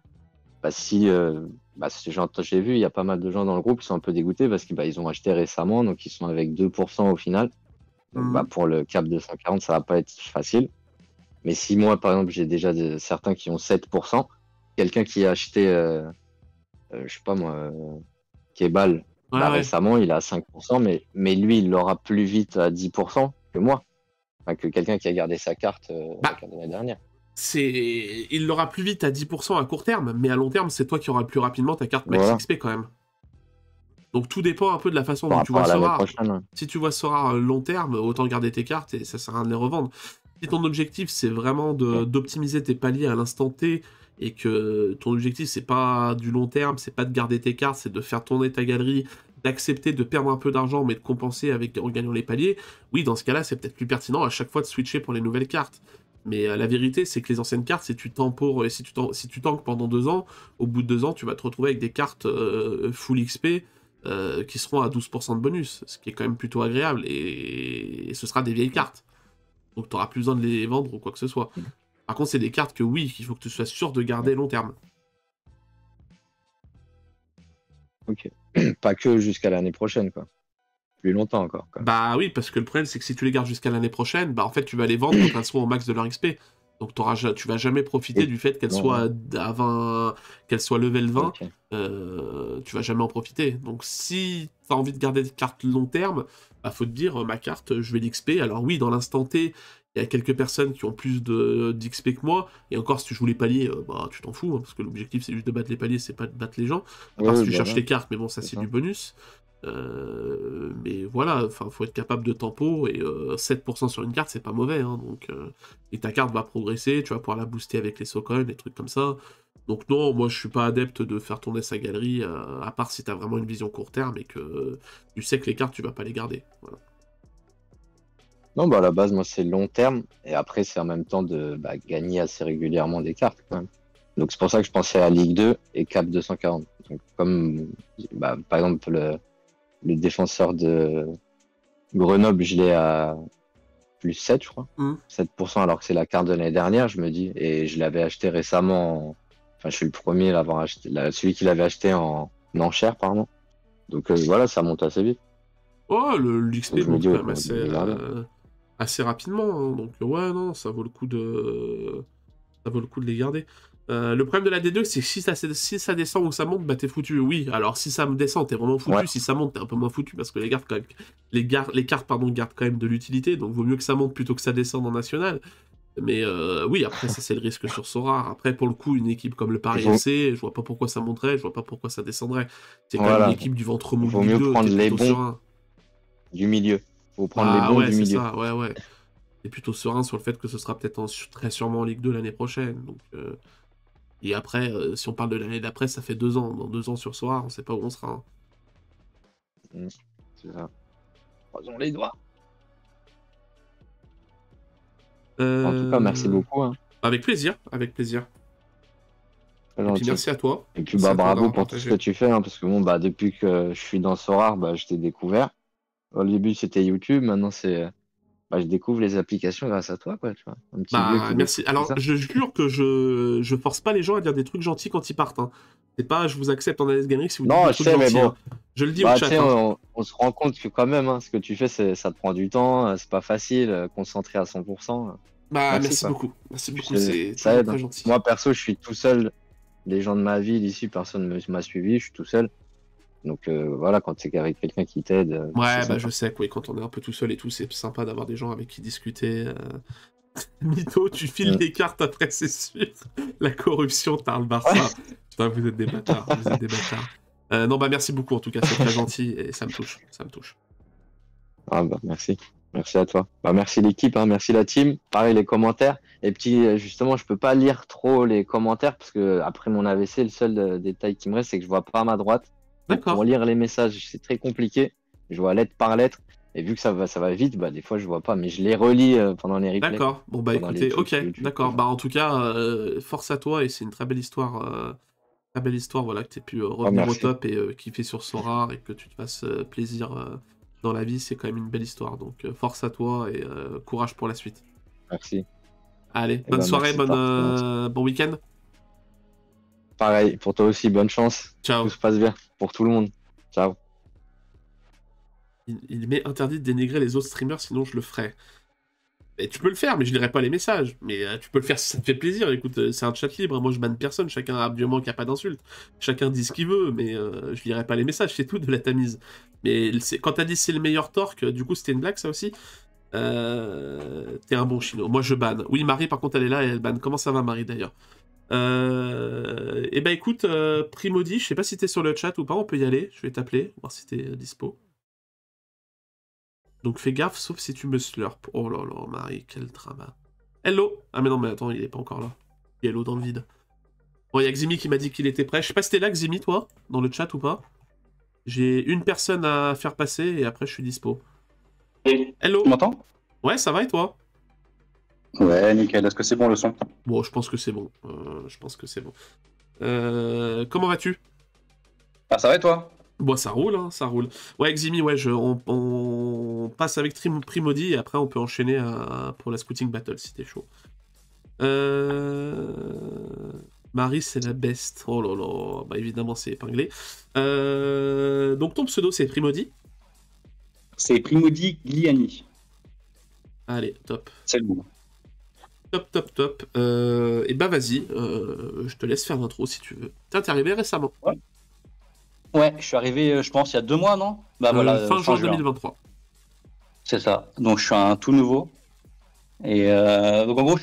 j'ai vu, il y a pas mal de gens dans le groupe qui sont un peu dégoûtés parce qu'ils ont acheté récemment, donc ils sont avec 2% au final. Donc Hum. pour le cap 240, ça va pas être facile. Mais si moi, par exemple, j'ai déjà certains qui ont 7%, quelqu'un qui a acheté, je sais pas moi, Kebal, Ouais, ouais. récemment, il est à 5%, mais lui, il l'aura plus vite à 10% que moi. Enfin, que quelqu'un qui a gardé sa carte la Bah, carte de l'année dernière. il l'aura plus vite à 10% à court terme, mais à long terme, c'est toi qui auras le plus rapidement ta carte Max Voilà. XP quand même. Donc tout dépend un peu de la façon Par dont tu rapport vois à l'année Sora. prochaine. Ouais. Si tu vois Sora long terme, autant garder tes cartes et ça sert à rien de les revendre. Si ton objectif c'est vraiment d'optimiser tes paliers à l'instant T et que ton objectif c'est pas du long terme, c'est pas de garder tes cartes, c'est de faire tourner ta galerie, d'accepter de perdre un peu d'argent mais de compenser en gagnant les paliers, oui dans ce cas-là c'est peut-être plus pertinent à chaque fois de switcher pour les nouvelles cartes. Mais la vérité c'est que les anciennes cartes, si tu tempores, si tu tankes pendant 2 ans, au bout de 2 ans tu vas te retrouver avec des cartes full XP qui seront à 12% de bonus, ce qui est quand même plutôt agréable, et ce sera des vieilles cartes. Donc tu n'auras plus besoin de les vendre ou quoi que ce soit. Par contre, c'est des cartes que oui, qu'il faut que tu sois sûr de garder long terme. Ok. Pas que jusqu'à l'année prochaine, quoi. Plus longtemps encore. Quoi. Bah oui, parce que le problème, c'est que si tu les gardes jusqu'à l'année prochaine, bah en fait, tu vas les vendre quand elles seront au max de leur XP. Donc tu vas jamais profiter du fait qu'elles soient à 20, qu'elles soient level 20. Okay. Tu vas jamais en profiter. Donc si tu as envie de garder des cartes long terme, bah faut te dire, ma carte, je vais l'XP. Alors oui, dans l'instant T, il y a quelques personnes qui ont plus d'XP que moi, et encore si tu joues les paliers, bah tu t'en fous, hein, parce que l'objectif c'est juste de battre les paliers, c'est pas de battre les gens. À part si tu cherches les cartes, mais bon, ça c'est du bonus. Mais voilà, faut être capable de tempo, et 7% sur une carte, c'est pas mauvais, hein, donc, et ta carte va progresser, tu vas pouvoir la booster avec les Socon, des trucs comme ça. Donc non, moi je suis pas adepte de faire tourner sa galerie, à part si t'as vraiment une vision court terme et que tu sais que les cartes, tu vas pas les garder. Voilà. Non, bah à la base, moi c'est long terme, et après c'est en même temps de gagner assez régulièrement des cartes quand même. Donc c'est pour ça que je pensais à Ligue 2 et Cap 240. Donc, comme par exemple le défenseur de Grenoble, je l'ai à plus 7, je crois. 7%, alors que c'est la carte de l'année dernière, je me dis. Et je l'avais acheté récemment. Enfin, je suis le premier à l'avoir acheté. Celui qui l'avait acheté en enchère, pardon. Donc voilà, ça monte assez vite. Oh, l'XP monte quand même ouais, assez rapidement. Hein. Donc ouais, non, ça vaut le coup de les garder. Le problème de la D2, c'est que si ça descend ou ça monte, bah t'es foutu. Oui, alors si ça me descend, t'es vraiment foutu. Ouais. Si ça monte, t'es un peu moins foutu parce que les cartes gardent quand même de l'utilité. Donc vaut mieux que ça monte plutôt que ça descende en national. Mais oui, après ça c'est le risque sur Sora. Après pour le coup, une équipe comme le Paris FC, je vois pas pourquoi ça monterait, je vois pas pourquoi ça descendrait. C'est quand même une équipe du ventre mou. Vaut mieux prendre les bons du milieu. Faut prendre les bons du milieu. Ça, ouais. Et plutôt serein sur le fait que ce sera peut-être très sûrement en Ligue 2 l'année prochaine. Donc, et après, si on parle de l'année d'après, ça fait 2 ans. Dans 2 ans sur Sora, on sait pas où on sera. Hein. C'est ça. Croisons les doigts. En tout cas, merci beaucoup. Hein. Avec plaisir, avec plaisir. Et puis merci à toi. Et puis bravo pour tout ce que tu fais, hein, parce que bon, depuis que je suis dans Sora, je t'ai découvert. Au début, c'était YouTube, maintenant c'est... je découvre les applications grâce à toi, quoi, tu vois. Un petit vieux qui merci. Alors, je jure que je force pas les gens à dire des trucs gentils quand ils partent. Hein. C'est pas je vous accepte en analyse galerie si vous dites des trucs gentils. Bon. Hein. Je le dis au chat. On se rend compte que quand même, hein, ce que tu fais, ça te prend du temps, c'est pas facile, concentré à 100%. Merci beaucoup. Merci beaucoup, c'est très gentil. Moi, perso, je suis tout seul. Les gens de ma ville ici, personne ne m'a suivi, je suis tout seul. Donc voilà, quand c'est avec quelqu'un qui t'aide. Ouais, je sais que oui, quand on est un peu tout seul et tout, c'est sympa d'avoir des gens avec qui discuter. Mytho, tu files des cartes après, c'est sûr. La corruption, t'as le Barça. Ouais. Putain, vous êtes des bâtards. Non, merci beaucoup en tout cas, c'est très gentil et ça me touche. Ah merci. Merci à toi. Merci l'équipe, hein, merci la team. Pareil, les commentaires. Et puis, justement, je peux pas lire trop les commentaires parce que après mon AVC, le seul détail qui me reste, c'est que je vois pas à ma droite. D'accord. Pour lire les messages, c'est très compliqué. Je vois lettre par lettre. Et vu que ça va vite, des fois, je vois pas. Mais je les relis pendant les replays. D'accord. Bon, écoutez, ok. D'accord. En tout cas, force à toi et c'est une très belle histoire. Voilà, que tu aies pu revenir au top et kiffer sur Sora et que tu te fasses plaisir dans la vie, c'est quand même une belle histoire. Donc force à toi et courage pour la suite. Merci. Allez, bonne soirée, bon week-end. Pareil, pour toi aussi, bonne chance. Ciao. Tout se passe bien pour tout le monde. Ciao. Il m'est interdit de dénigrer les autres streamers, sinon je le ferai. Et tu peux le faire, mais je lirai pas les messages. Mais tu peux le faire si ça te fait plaisir. Écoute, c'est un chat libre. Moi, je banne personne. Chacun a du moment qu'il n'y a pas d'insulte. Chacun dit ce qu'il veut, mais je lirai pas les messages. C'est tout de la tamise. Mais quand t'as dit c'est le meilleur Torque, du coup, c'était une blague, ça aussi. T'es un bon chino. Moi, je banne. Oui, Marie, par contre, elle est là et elle banne. Comment ça va, Marie, d'ailleurs? Eh ben, écoute, Primodi, je sais pas si t'es sur le chat ou pas, on peut y aller. Je vais t'appeler, voir si t'es dispo. Donc, fais gaffe, sauf si tu me slurp. Oh là là, Marie, quel drama. Hello! Ah, mais non, mais attends, il est pas encore là. Hello dans le vide. Bon, il y a Ximi qui m'a dit qu'il était prêt. Je sais pas si t'es là, Ximi, toi, dans le chat ou pas. J'ai une personne à faire passer et après, je suis dispo. Hello! Tu m'entends? Ouais, ça va et toi? Ouais, nickel. Est-ce que c'est bon le son? Bon, je pense que c'est bon. Je pense que c'est bon. Comment vas-tu? Ah, ça va et toi? Bon, ça roule, hein, ça roule. Ouais, Ximi, ouais, on passe avec Primodi et après on peut enchaîner pour la Scouting Battle si t'es chaud. Marie, c'est la best. Oh là là, bah évidemment, c'est épinglé. Donc ton pseudo, c'est Primodi? C'est Primodi Gliani. Allez, top. C'est le bon. Top, top, top. Et bah vas-y, je te laisse faire l'intro si tu veux. T'es arrivé récemment. Ouais, je suis arrivé, je pense, il y a 2 mois, non? Bah voilà, Fin juin 2023. C'est ça. Donc je suis un tout nouveau. Et donc en gros,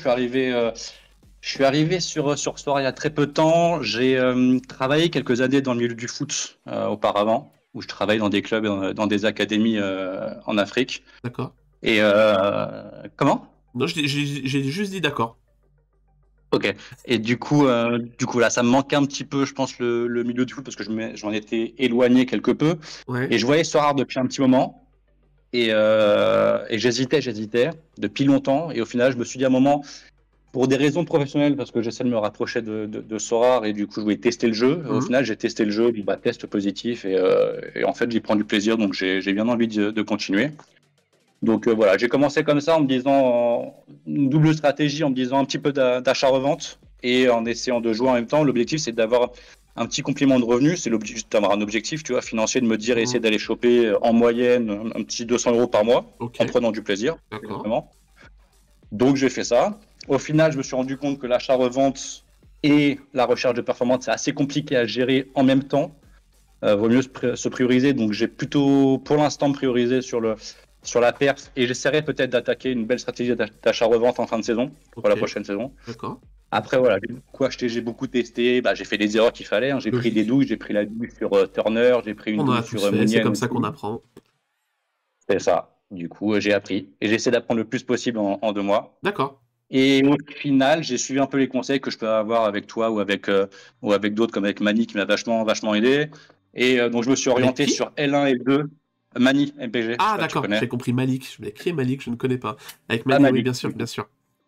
je suis arrivé sur Sport il y a très peu de temps. J'ai travaillé quelques années dans le milieu du foot auparavant, où je travaille dans des clubs, dans des académies en Afrique. D'accord. Et comment? Non, j'ai juste dit d'accord. Ok. Et du coup, là, ça me manquait un petit peu, je pense, le milieu du foot parce que j'en étais éloigné quelque peu. Ouais. Et je voyais Sorare depuis un petit moment. Et j'hésitais depuis longtemps. Et au final, je me suis dit à un moment, pour des raisons professionnelles, parce que j'essaie de me rapprocher de Sorare et du coup, je voulais tester le jeu. Au final, j'ai testé le jeu, dit bah, test positif. Et en fait, j'y prends du plaisir. Donc, j'ai bien envie de continuer. Donc voilà, j'ai commencé comme ça en me disant une double stratégie, en me disant un petit peu d'achat-revente et en essayant de jouer en même temps. L'objectif, c'est d'avoir un petit complément de revenus. C'est d'avoir un objectif, tu vois, financier, de me dire essayer d'aller choper en moyenne un petit 200 € par mois en prenant du plaisir. Vraiment. Donc j'ai fait ça. Au final, je me suis rendu compte que l'achat-revente et la recherche de performance, c'est assez compliqué à gérer en même temps. Vaut mieux se prioriser. Donc j'ai plutôt, pour l'instant, priorisé sur la perf et j'essaierai peut-être d'attaquer une belle stratégie d'achat-revente en fin de saison pour la prochaine saison. D'accord. Après, voilà, j'ai beaucoup acheté, j'ai beaucoup testé. Bah, j'ai fait les erreurs qu'il fallait. Hein. J'ai pris des douilles, j'ai pris la douille sur Turner, j'ai pris une douille sur Mounier. C'est comme ça qu'on apprend. C'est ça. Du coup, j'ai appris et j'essaie d'apprendre le plus possible en 2 mois. D'accord. Et au final, j'ai suivi un peu les conseils que je peux avoir avec toi ou avec d'autres comme avec Mani qui m'a vachement aidé. Et donc, je me suis orienté sur L1 et L2. Mani, MPG. Ah d'accord, j'ai compris Malik. Je voulais écrire Malik, je ne connais pas. Avec Mani, Malik, oui, bien sûr, bien sûr.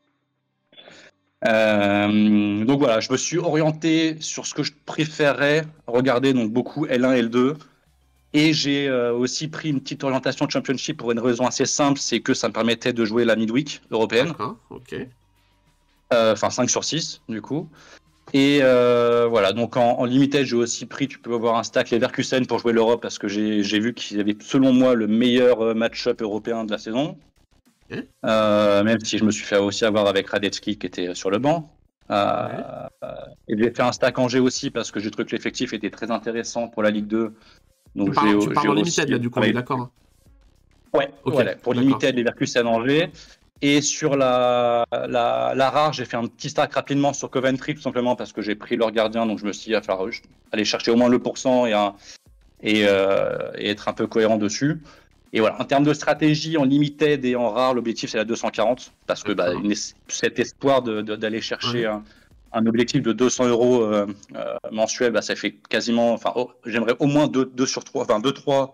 Donc voilà, je me suis orienté sur ce que je préférais regarder, donc beaucoup L1 et L2. Et j'ai aussi pris une petite orientation de Championship pour une raison assez simple, c'est que ça me permettait de jouer la midweek européenne. D'accord, ok. Enfin 5 sur 6 du coup. Et voilà, donc en limited, j'ai aussi pris, tu peux avoir un stack Leverkusen pour jouer l'Europe parce que j'ai vu qu'ils avaient, selon moi, le meilleur match-up européen de la saison. Okay. Même si je me suis fait aussi avoir avec Radetzky qui était sur le banc. Et j'ai fait un stack Angers aussi parce que j'ai trouvé que l'effectif était très intéressant pour la Ligue 2. Donc tu parles en limited là, du coup, on est d'accord. Ouais, okay, voilà, pour limited, Leverkusen Angers. Et sur la rare, j'ai fait un petit stack rapidement sur Coventry, tout simplement parce que j'ai pris leur gardien, donc je me suis dit, aller chercher au moins le pourcent et être un peu cohérent dessus. Et voilà, en termes de stratégie, en limited et en rare, l'objectif c'est la 240, parce que cet espoir d'aller chercher un objectif de 200 € mensuel, ça fait quasiment, j'aimerais au moins 2 sur 3, enfin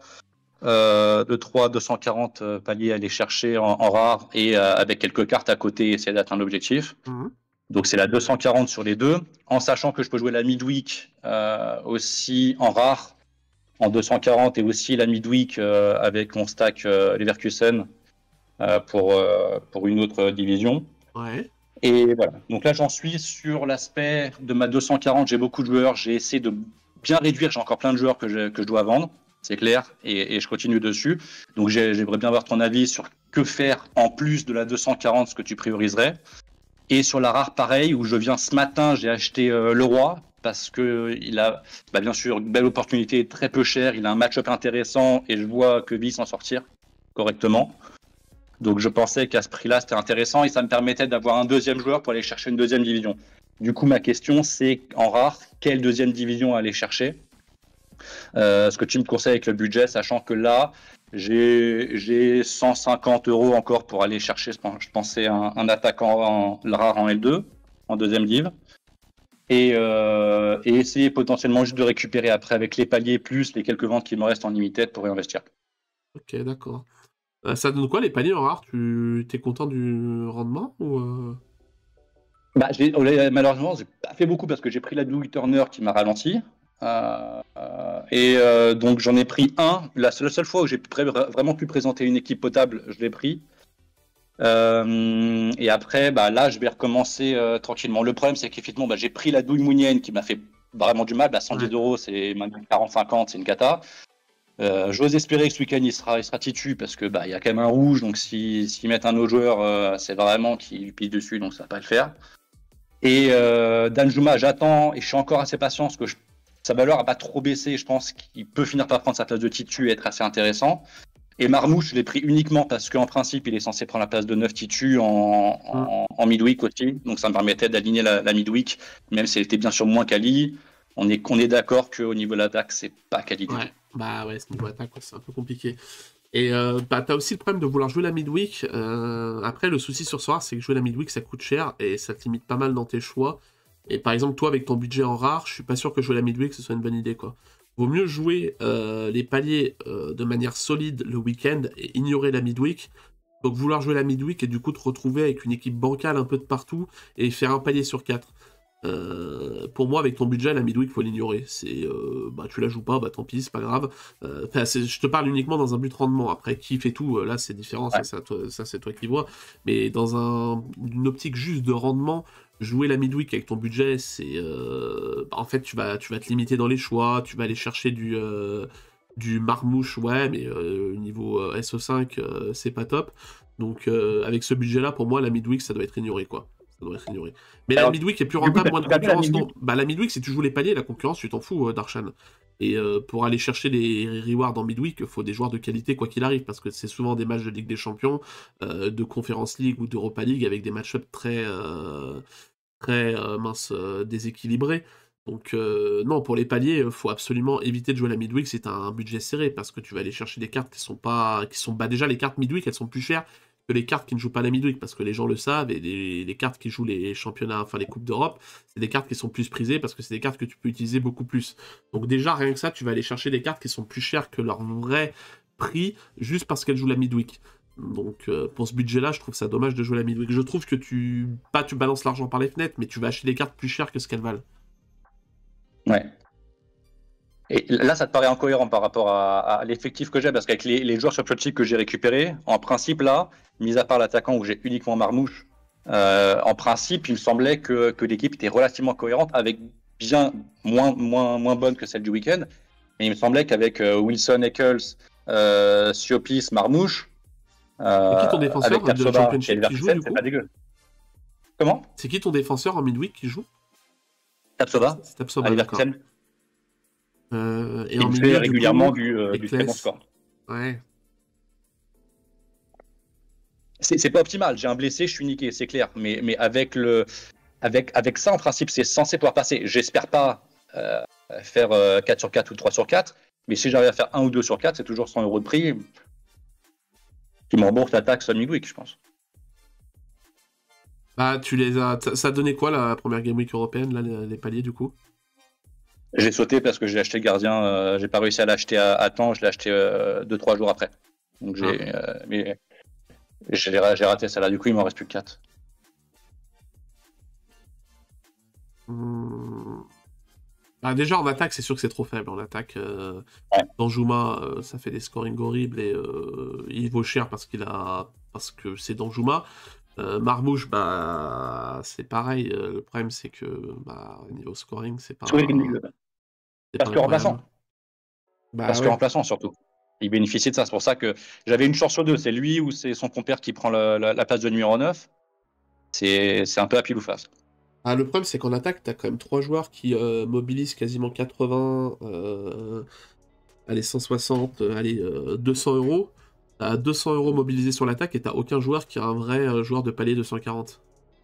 240 paliers à aller chercher en rare et avec quelques cartes à côté essayer d'atteindre l'objectif. Donc c'est la 240 sur les deux, en sachant que je peux jouer la midweek aussi en rare en 240 et aussi la midweek avec mon stack Leverkusen pour une autre division. Ouais. Et voilà, donc là j'en suis sur l'aspect de ma 240, j'ai beaucoup de joueurs, j'ai essayé de bien réduire, j'ai encore plein de joueurs que je dois vendre. C'est clair, et je continue dessus. Donc j'aimerais bien avoir ton avis sur que faire en plus de la 240, ce que tu prioriserais. Et sur la rare, pareil, où je viens ce matin, j'ai acheté le Roi, parce qu'il a bien sûr une belle opportunité, très peu cher, il a un match-up intéressant, et je vois que Vie s'en sortir correctement. Donc je pensais qu'à ce prix-là, c'était intéressant et ça me permettait d'avoir un deuxième joueur pour aller chercher une deuxième division. Du coup, ma question, c'est en rare, quelle deuxième division aller chercher? Ce que tu me conseilles avec le budget, sachant que là, j'ai 150 € encore pour aller chercher, je pensais, un attaquant rare en L2, en deuxième div. Et essayer potentiellement juste de récupérer après avec les paliers plus les quelques ventes qui me restent en limited pour réinvestir. Ok, d'accord. Ça donne quoi les paliers en rare? Tu es content du rendement ou Bah, malheureusement, j'ai pas fait beaucoup parce que j'ai pris la douille Turner qui m'a ralenti. Donc j'en ai pris un. La seule fois où j'ai vraiment pu présenter une équipe potable, je l'ai pris. Et après, bah, là, je vais recommencer tranquillement. Le problème, c'est qu'effectivement, bah, j'ai pris la douille mounienne qui m'a fait vraiment du mal. Bah, 110 €, c'est maintenant 40-50, c'est une cata. J'ose espérer que ce week-end, il sera titu parce que bah, y a quand même un rouge. Donc, s'ils mettent un autre joueur, c'est vraiment qu'il lui pisse dessus. Donc, ça va pas le faire. Et Danjuma, j'attends et je suis encore assez patient parce que sa valeur n'a pas trop baissé. Je pense qu'il peut finir par prendre sa place de titu et être assez intéressant. Et Marmouche, je l'ai pris uniquement parce qu'en principe, il est censé prendre la place de 9 titu en midweek aussi. Donc ça me permettait d'aligner la midweek, même si elle était bien sûr moins quali. On est d'accord qu'au niveau de l'attaque, c'est pas quali du tout. Bah ouais, ce niveau attaque, c'est un peu compliqué. Et bah, t'as aussi le problème de vouloir jouer la midweek. Après, le souci sur ce rare, c'est que jouer la midweek, ça coûte cher et ça te limite pas mal dans tes choix. Et par exemple, toi, avec ton budget en rare, je suis pas sûr que jouer la midweek, ce soit une bonne idée, quoi. Vaut mieux jouer les paliers de manière solide le week-end et ignorer la midweek. Donc vouloir jouer la midweek et du coup te retrouver avec une équipe bancale un peu de partout et faire un palier sur 4. Pour moi, avec ton budget, la midweek, faut l'ignorer. C'est, bah, tu la joues pas, bah tant pis, c'est pas grave. Je te parle uniquement dans un but rendement. Après, kiff et tout, là, c'est différent. Ouais. Ça, c'est toi qui vois. Mais dans une optique juste de rendement, jouer la midweek avec ton budget, c'est, en fait, tu vas te limiter dans les choix. Tu vas aller chercher du marmouche, ouais, mais niveau SO5, c'est pas top. Donc, avec ce budget-là, pour moi, la midweek, ça doit être ignoré, quoi. Ça doit être ignoré. Mais alors, la midweek est plus rentable, moins de concurrence. Non, bah la midweek, si tu joues les paliers, la concurrence, tu t'en fous, Darshan. Et pour aller chercher les rewards en midweek, il faut des joueurs de qualité quoi qu'il arrive, parce que c'est souvent des matchs de Ligue des Champions, de Conference League ou d'Europa League avec des match-ups très déséquilibrés. Donc non, pour les paliers, il faut absolument éviter de jouer la midweek si t'as un budget serré, parce que tu vas aller chercher des cartes qui sont bah déjà les cartes midweek, elles sont plus chères que les cartes qui ne jouent pas la midweek, parce que les gens le savent, et les cartes qui jouent les championnats, enfin les coupes d'Europe, c'est des cartes qui sont plus prisées, parce que c'est des cartes que tu peux utiliser beaucoup plus. Donc déjà, rien que ça, tu vas aller chercher des cartes qui sont plus chères que leur vrai prix, juste parce qu'elles jouent la midweek. Donc pour ce budget-là, je trouve ça dommage de jouer la midweek. Je trouve que tu balances l'argent par les fenêtres, mais tu vas acheter des cartes plus chères que ce qu'elles valent. Ouais. Et là, ça te paraît incohérent par rapport à l'effectif que j'ai, parce qu'avec les joueurs sur Chelsea que j'ai récupérés, en principe, là, mis à part l'attaquant où j'ai uniquement Marmouche, en principe, il me semblait que l'équipe était relativement cohérente, avec bien moins bonne que celle du week-end. Mais il me semblait qu'avec Wilson, Eccles, Siopis, Marmouche, c'est qui ton défenseur avec de la Championship qui joue, du coup ? C'est pas dégueu. Comment ? C'est qui ton défenseur en midweek qui joue ? Tapsoba. C'est Tapsoba, d'accord. Et il fait régulièrement du très bon score. Ouais. C'est pas optimal. J'ai un blessé, je suis niqué, c'est clair. Mais avec ça, en principe, c'est censé pouvoir passer. J'espère pas faire 4 sur 4 ou 3 sur 4. Mais si j'arrive à faire 1 ou 2 sur 4, c'est toujours 100 € de prix. Qui me rembourse la taxe à midweek, je pense. Bah, ça a donné quoi la première Game Week européenne, là, les paliers, du coup ? J'ai sauté parce que j'ai acheté Gardien, j'ai pas réussi à l'acheter à temps, je l'ai acheté 2-3 jours après. Donc mais j'ai raté ça là, du coup il m'en reste plus que 4. Bah déjà en attaque, c'est sûr que c'est trop faible. En attaque, Danjuma, ça fait des scorings horribles et il vaut cher parce que c'est Danjuma. Marmouche, bah c'est pareil. Le problème c'est que niveau scoring, c'est pas. Parce que remplaçant. Parce que remplaçant surtout. Il bénéficie de ça. C'est pour ça que j'avais une chance sur deux. C'est lui ou c'est son compère qui prend la place de numéro 9. C'est un peu à pile ou face. Le problème, c'est qu'en attaque, t'as quand même 3 joueurs qui mobilisent quasiment 80, allez, 160, allez, 200 €. T'as 200 € mobilisés sur l'attaque et t'as aucun joueur qui a un vrai joueur de palier 240.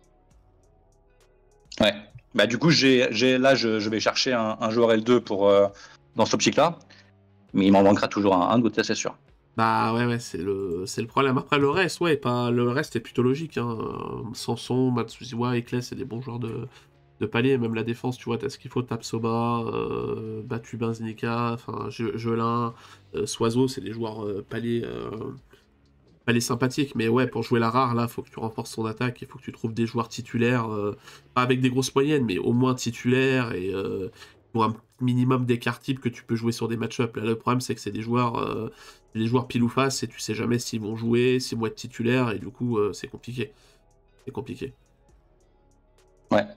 Ouais. Bah, du coup, là, je vais chercher un joueur L2 dans cette optique-là. Mais il m'en manquera toujours un d'autre, ça, c'est sûr. Bah ouais, c'est le problème. Après, le reste, le reste est plutôt logique. Hein. Sanson, Matsuziwa, Ekles, c'est des bons joueurs de palier. Même la défense, tu vois, t'as ce qu'il faut. Tapsoba, Batu Benzenica, enfin, Jelin, Soiseau, c'est des joueurs palier sympathiques. Mais ouais, pour jouer la rare, là, faut que tu renforces ton attaque. Il faut que tu trouves des joueurs titulaires, pas avec des grosses moyennes, mais au moins titulaires et pour un minimum d'écart type que tu peux jouer sur des match-up. Là, le problème, c'est que c'est des joueurs pile ou face et tu sais jamais s'ils vont jouer, s'ils vont être titulaires et du coup, c'est compliqué. C'est compliqué. Ouais.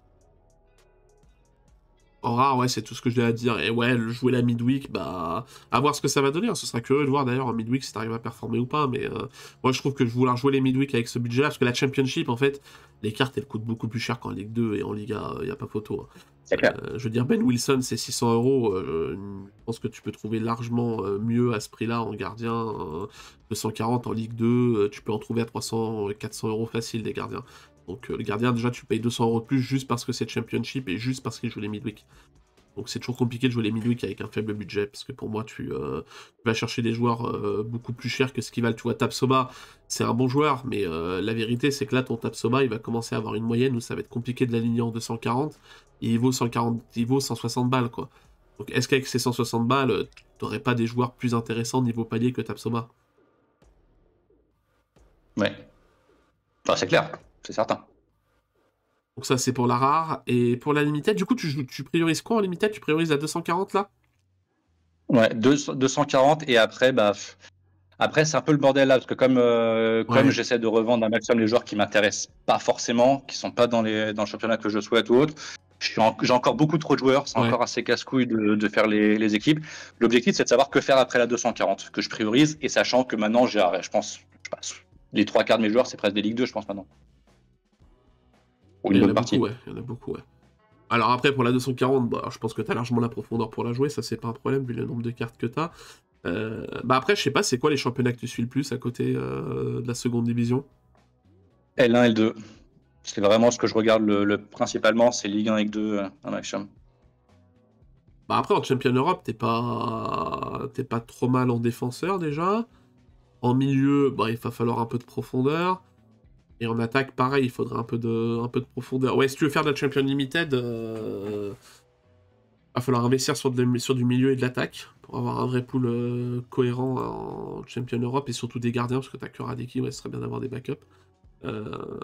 En rare, ouais, c'est tout ce que j'ai à dire. Et ouais, jouer la midweek, bah, à voir ce que ça va donner. Hein. Ce sera curieux de voir d'ailleurs en midweek si t'arrives à performer ou pas. Mais moi, je trouve que vouloir jouer les midweek avec ce budget-là, parce que la Championship, en fait, les cartes, elles coûtent beaucoup plus cher qu'en Ligue 2 et en Liga, il n'y a pas photo. Hein. C'est clair. Je veux dire, Ben Wilson, c'est 600 €. Je pense que tu peux trouver largement mieux à ce prix-là en gardien. 240 en Ligue 2, tu peux en trouver à 300, 400 € facile des gardiens. Donc le gardien, déjà, tu payes 200 € de plus juste parce que c'est Championship et juste parce qu'il joue les midweek. Donc c'est toujours compliqué de jouer les midweek avec un faible budget, parce que pour moi, tu vas chercher des joueurs beaucoup plus chers que ce qu'ils valent. Tu vois, Tapsoba, c'est un bon joueur, mais la vérité, c'est que là, ton Tapsoba, il va commencer à avoir une moyenne où ça va être compliqué de l'aligner en 240, et il vaut 160 balles, quoi. Donc est-ce qu'avec ces 160 balles, t'aurais pas des joueurs plus intéressants niveau palier que Tapsoba? Ouais. Enfin, c'est clair, c'est certain. Donc ça, c'est pour la rare. Et pour la limited, du coup, tu priorises quoi en limited? Tu priorises la 240, là? Ouais, 240 et après, bah, après c'est un peu le bordel là parce que comme Ouais. j'essaie de revendre un maximum les joueurs qui m'intéressent pas forcément, qui sont pas dans le championnat que je souhaite ou autre, j'ai encore beaucoup trop de joueurs, c'est Ouais. encore assez casse-couille de faire les équipes. L'objectif c'est de savoir que faire après la 240 que je priorise et sachant que maintenant je pense les 3/4 de mes joueurs c'est presque des Ligue 2 je pense maintenant. Ou Il une y en bonne a partie. beaucoup, ouais. Il y en a beaucoup, ouais. Alors après, pour la 240, bah, je pense que t'as largement la profondeur pour la jouer, ça c'est pas un problème vu le nombre de cartes que t'as. Bah après, je sais pas, c'est quoi les championnats que tu suis le plus à côté de la seconde division? L1, L2. C'est vraiment ce que je regarde principalement, c'est Ligue 1 et Ligue 2 un maximum. Bah après, en Champion Europe, t'es pas trop mal en défenseur déjà. En milieu, bah, il va falloir un peu de profondeur. Et en attaque, pareil, il faudrait un peu de profondeur. Ouais, si tu veux faire de la Champion Limited, va falloir investir sur du milieu et de l'attaque pour avoir un vrai pool cohérent en Champion Europe et surtout des gardiens parce que t'as que Radeki, ouais, ce serait bien d'avoir des backups. Euh,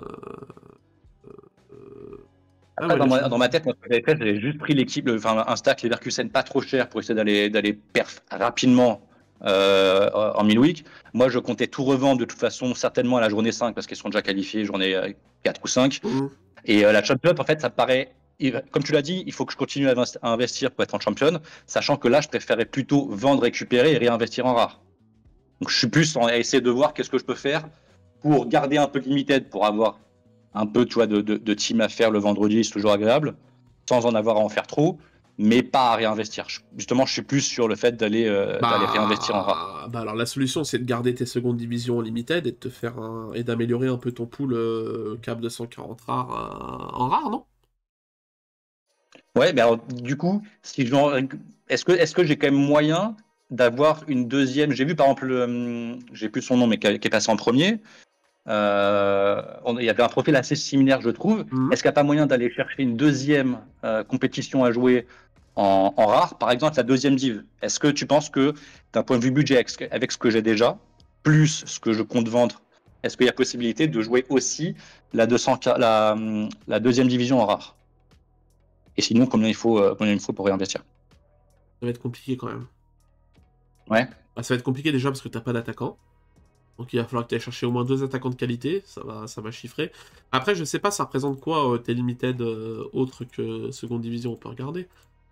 Après, ouais, dans ma tête, moi, ce que j'avais fait, j'avais juste pris l'équipe, enfin un stack Leverkusen pas trop cher pour essayer d'aller perf rapidement en midweek. Moi, je comptais tout revendre de toute façon, certainement à la journée 5 parce qu'ils sont déjà qualifiés, journée 4 ou 5. Mhm. Et la Champion, en fait, ça me paraît. Comme tu l'as dit, il faut que je continue à investir pour être en champion, sachant que là, je préférais plutôt vendre, récupérer et réinvestir en rare. Donc, je suis plus à essayer de voir qu'est-ce que je peux faire pour garder un peu de limited, pour avoir un peu, tu vois, de team à faire le vendredi, c'est toujours agréable, sans en avoir à en faire trop, mais pas à réinvestir. Justement, je suis plus sur le fait d'aller réinvestir en rare. Bah alors la solution c'est de garder tes secondes divisions en limited et de te faire et d'améliorer un peu ton pool cap 240 rares en rare, non? Ouais, mais alors, du coup, est-ce que j'ai quand même moyen d'avoir une deuxième. J'ai vu par exemple, j'ai plus son nom, mais qui est passé en premier. Il y avait un profil assez similaire, je trouve. Mhm. Est-ce qu'il n'y a pas moyen d'aller chercher une deuxième compétition à jouer en rare, par exemple la deuxième div? Est-ce que tu penses que, d'un point de vue budget, avec ce que j'ai déjà, plus ce que je compte vendre, est-ce qu'il y a possibilité de jouer aussi la deuxième division en rare? Et sinon, combien il faut pour réinvestir? Ça va être compliqué quand même. Ouais. Bah, ça va être compliqué déjà parce que t'as pas d'attaquant. Donc il va falloir que tu ailles chercher au moins 2 attaquants de qualité, ça va chiffrer. Après, je sais pas, ça représente quoi tes limited autres que seconde division, on peut regarder.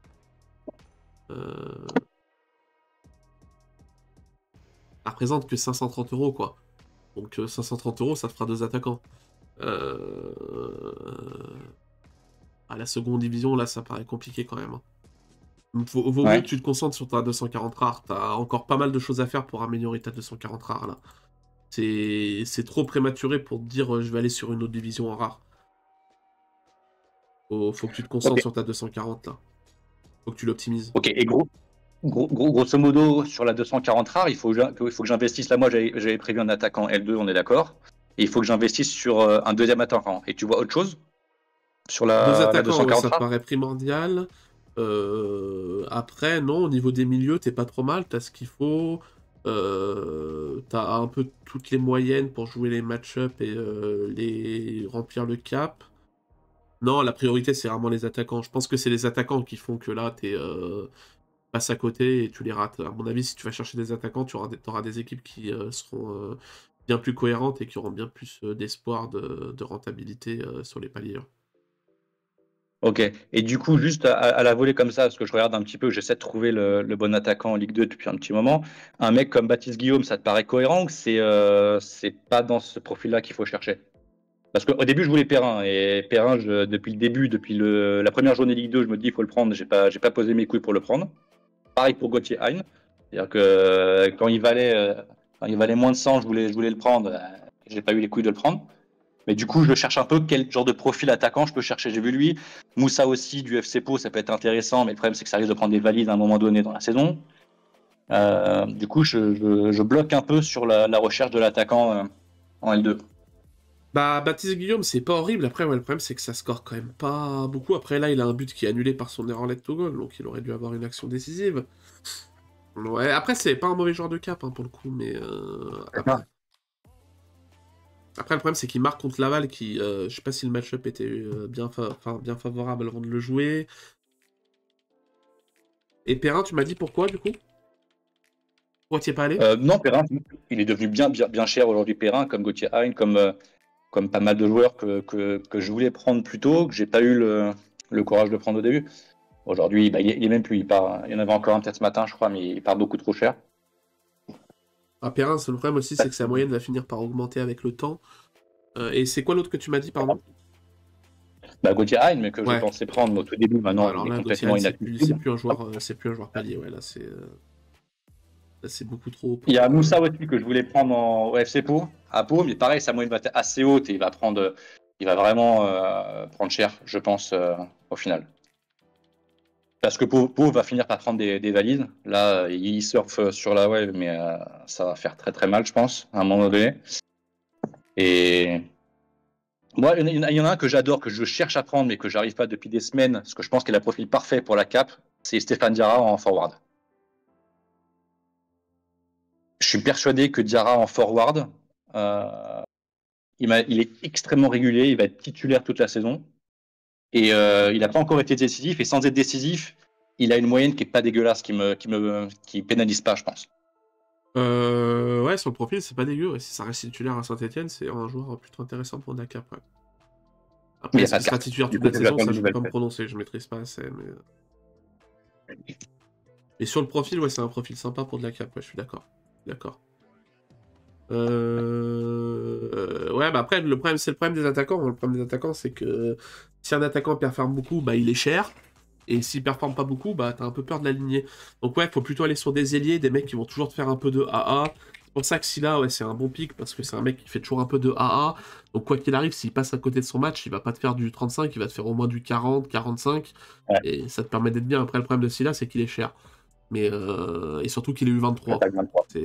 Ça représente que 530 € quoi. Donc 530 €, ça te fera 2 attaquants. À la seconde division, là, ça paraît compliqué quand même. Hein. Vaut mieux Ouais. que tu te concentres sur ta 240 rares. T'as encore pas mal de choses à faire pour améliorer ta 240 rares là. C'est trop prématuré pour te dire je vais aller sur une autre division en rare. Faut que tu te Ok. concentres sur ta 240 là. Faut que tu l'optimises. Ok. Et grosso modo, sur la 240 rares, il faut que j'investisse. Là, moi, j'avais prévu un attaquant L2, on est d'accord. Et il faut que j'investisse sur un deuxième attaquant. Et tu vois autre chose sur Deux la attaquants, ouais, 240 ça rares? paraît primordial. Après, non, au niveau des milieux, t'es pas trop mal, t'as ce qu'il faut. T'as un peu toutes les moyennes pour jouer les match-up et les remplir le cap. Non, la priorité, c'est vraiment les attaquants. Je pense que c'est les attaquants qui font que là, t'es passes à côté et tu les rates. À mon avis, si tu vas chercher des attaquants, t'auras des équipes qui seront bien plus cohérentes et qui auront bien plus d'espoir de rentabilité sur les paliers. Ok. Et du coup, juste à la volée comme ça, parce que je regarde un petit peu, j'essaie de trouver le bon attaquant en Ligue 2 depuis un petit moment. Un mec comme Baptiste Guillaume, ça te paraît cohérent ou c'est pas dans ce profil-là qu'il faut chercher? Parce qu'au début, je voulais Perrin. Et Perrin, depuis le début, depuis la première journée Ligue 2, je me dis, il faut le prendre. J'ai pas posé mes couilles pour le prendre. Pareil pour Gauthier Hein. C'est-à-dire que quand il valait moins de 100, je voulais le prendre. J'ai pas eu les couilles de le prendre. Mais du coup, je cherche un peu quel genre de profil attaquant je peux chercher. J'ai vu lui. Moussa aussi, du FC Pau, ça peut être intéressant. Mais le problème, c'est que ça risque de prendre des valides à un moment donné dans la saison. Du coup, je bloque un peu sur la recherche de l'attaquant en L2. Bah, Baptiste Guillaume, c'est pas horrible. Après, ouais, le problème, c'est que ça score quand même pas beaucoup. Après, là, il a un but qui est annulé par son erreur let to goal, donc il aurait dû avoir une action décisive. Ouais, après, c'est pas un mauvais joueur de cap, hein, pour le coup, mais après, le problème, c'est qu'il marque contre Laval, qui, je sais pas si le match-up était bien favorable avant de le jouer. Et Perrin, tu m'as dit pourquoi, du coup? Pourquoi t'y es pas allé? Non, Perrin, il est devenu bien cher aujourd'hui, Perrin, comme Gauthier Hein, comme pas mal de joueurs que je voulais prendre plus tôt, que j'ai pas eu le courage de prendre au début. Aujourd'hui, bah, il est même plus. Il y en avait encore un peut-être ce matin, je crois, mais il part beaucoup trop cher. Ah, Perrin, le problème aussi, c'est que sa moyenne va finir par augmenter avec le temps. Et c'est quoi l'autre que tu m'as dit, pardon? Bah, Gauthier Hein, mais que je Ouais. pensais prendre au tout début, maintenant, Alors il est là, Gauthier complètement Hein, inaccessible. c'est plus un joueur palier, ouais, là, c'est beaucoup trop haut Il y pour, a Moussa aussi que je voulais prendre au FC Pau, à Pau, mais pareil, sa moyenne va être assez haute et il va vraiment prendre cher, je pense, au final. Parce que Pau va finir par prendre des valises. Là, il surfe sur la wave, mais ça va faire très très mal, je pense, à un moment donné. Et moi, il y en a un que j'adore, que je cherche à prendre, mais que j'arrive pas depuis des semaines, parce que je pense qu'il a le profil parfait pour la cape, c'est Stéphane Diarra en forward. Je suis persuadé que Diarra en forward, il est extrêmement régulier, il va être titulaire toute la saison. Et il n'a pas encore été décisif, et sans être décisif, il a une moyenne qui est pas dégueulasse, qui pénalise pas, je pense. Ouais, sur le profil, c'est pas dégueu. Ouais. Si ça reste titulaire à Saint-Etienne, c'est un joueur plutôt intéressant pour Dakar. Ouais. Après, Mais il y a est-ce pas qu'il de sera carte. titulaire Du toute coup, la c'est saison? la Ça, je peux nouvelle pas me fête. prononcer, je maîtrise pas assez. Mais sur le profil, ouais, c'est un profil sympa pour de la cap, ouais, je suis d'accord. D'accord. Ouais, bah après, c'est le problème des attaquants. Le problème des attaquants, c'est que si un attaquant performe beaucoup, bah il est cher. Et s'il performe pas beaucoup, bah t'as un peu peur de l'aligner. Donc ouais, faut plutôt aller sur des ailiers, des mecs qui vont toujours te faire un peu de AA. C'est pour ça que Silla, ouais, c'est un bon pick, parce que c'est un mec qui fait toujours un peu de AA. Donc quoi qu'il arrive, s'il passe à côté de son match, il va pas te faire du 35, il va te faire au moins du 40, 45. Ouais. Et ça te permet d'être bien. Après, le problème de Silla, c'est qu'il est cher. Mais et surtout qu'il est U23. Attaque 23. C'est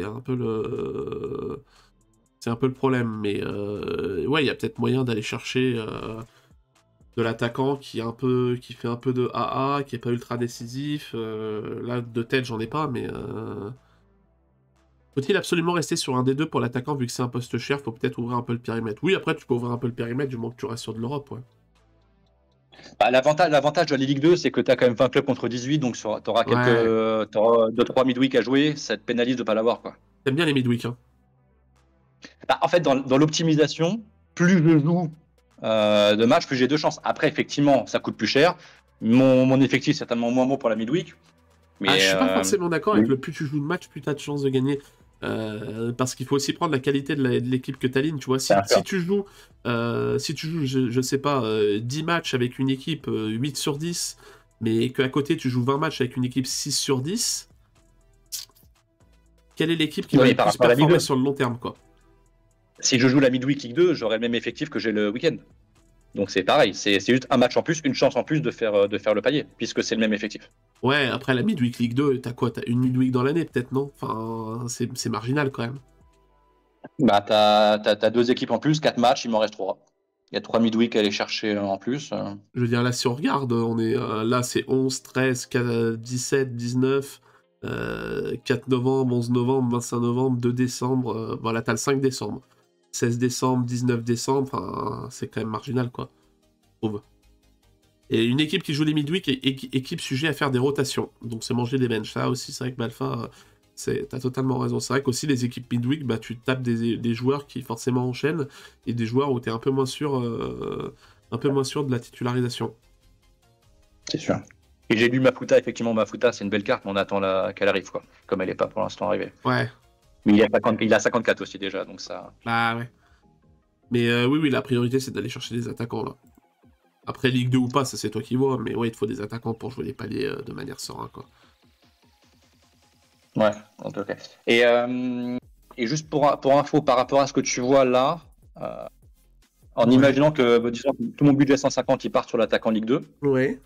un peu le problème. Mais ouais, il y a peut-être moyen d'aller chercher de l'attaquant qui fait un peu de AA, qui est pas ultra décisif. Là, de tête, j'en ai pas, mais faut-il absolument rester sur un des deux pour l'attaquant vu que c'est un poste cher? Faut peut-être ouvrir un peu le périmètre. Oui, après, tu peux ouvrir un peu le périmètre du moment que tu restes sur de l'Europe, ouais. Bah, l'avantage de la Ligue 2, c'est que tu as quand même 20 clubs contre 18, donc tu auras Ouais. 2-3 midweek à jouer, ça te pénalise de pas l'avoir, quoi. T'aimes bien les midweek, hein? Bah, en fait, dans l'optimisation, plus je joue de matchs, plus j'ai de chances. Après, effectivement, ça coûte plus cher. Mon effectif est certainement moins bon pour la midweek. Mais Ah, je suis pas forcément d'accord oui. avec le plus tu joues de match, plus tu as de chances de gagner. Parce qu'il faut aussi prendre la qualité de l'équipe que tu alignes. Tu vois, si tu joues, je sais pas, 10 matchs avec une équipe 8 sur 10 mais qu'à côté tu joues 20 matchs avec une équipe 6 sur 10, quelle est l'équipe qui va Oui, le par plus rapport à la Ligue performer 2. sur le long terme, quoi? Si je joue la Midweek League 2, j'aurai le même effectif que j'ai le week-end. Donc c'est pareil, c'est juste un match en plus, une chance en plus de faire le palier, puisque c'est le même effectif. Ouais, après la Midweek League 2, t'as quoi? T'as une Midweek dans l'année, peut-être, non? Enfin, c'est marginal, quand même. Bah, t'as 2 équipes en plus, 4 matchs, il m'en reste 3. Il y a 3 midweek à aller chercher en plus. Je veux dire, là, si on regarde, on est là, c'est 11, 13, 17, 19, 4 novembre, 11 novembre, 25 novembre, 2 décembre. Voilà, t'as le 5 décembre. 16 décembre, 19 décembre, enfin, c'est quand même marginal, quoi. Je trouve. Et une équipe qui joue les midweek est équipe sujet à faire des rotations. Donc, c'est manger des benches. Ça aussi, c'est vrai que Balfa, t'as totalement raison. C'est vrai qu'aussi, les équipes midweek, bah, tu tapes des joueurs qui forcément enchaînent et des joueurs où t'es un peu moins sûr de la titularisation. C'est sûr. Et j'ai lu Mafuta, effectivement, Mafuta, c'est une belle carte, mais on attend qu'elle arrive, quoi. Comme elle n'est pas pour l'instant arrivée. Ouais. Mais il a 54 aussi déjà, donc ça. Bah ouais. Mais oui, la priorité, c'est d'aller chercher des attaquants, là. Après, Ligue 2 ou pas, ça c'est toi qui vois, mais ouais, il te faut des attaquants pour jouer les paliers de manière sereine, quoi. Ouais, ok. Et juste pour info, par rapport à ce que tu vois là, en imaginant que, disons, tout mon budget 150, il part sur l'attaquant Ligue 2, Ouais.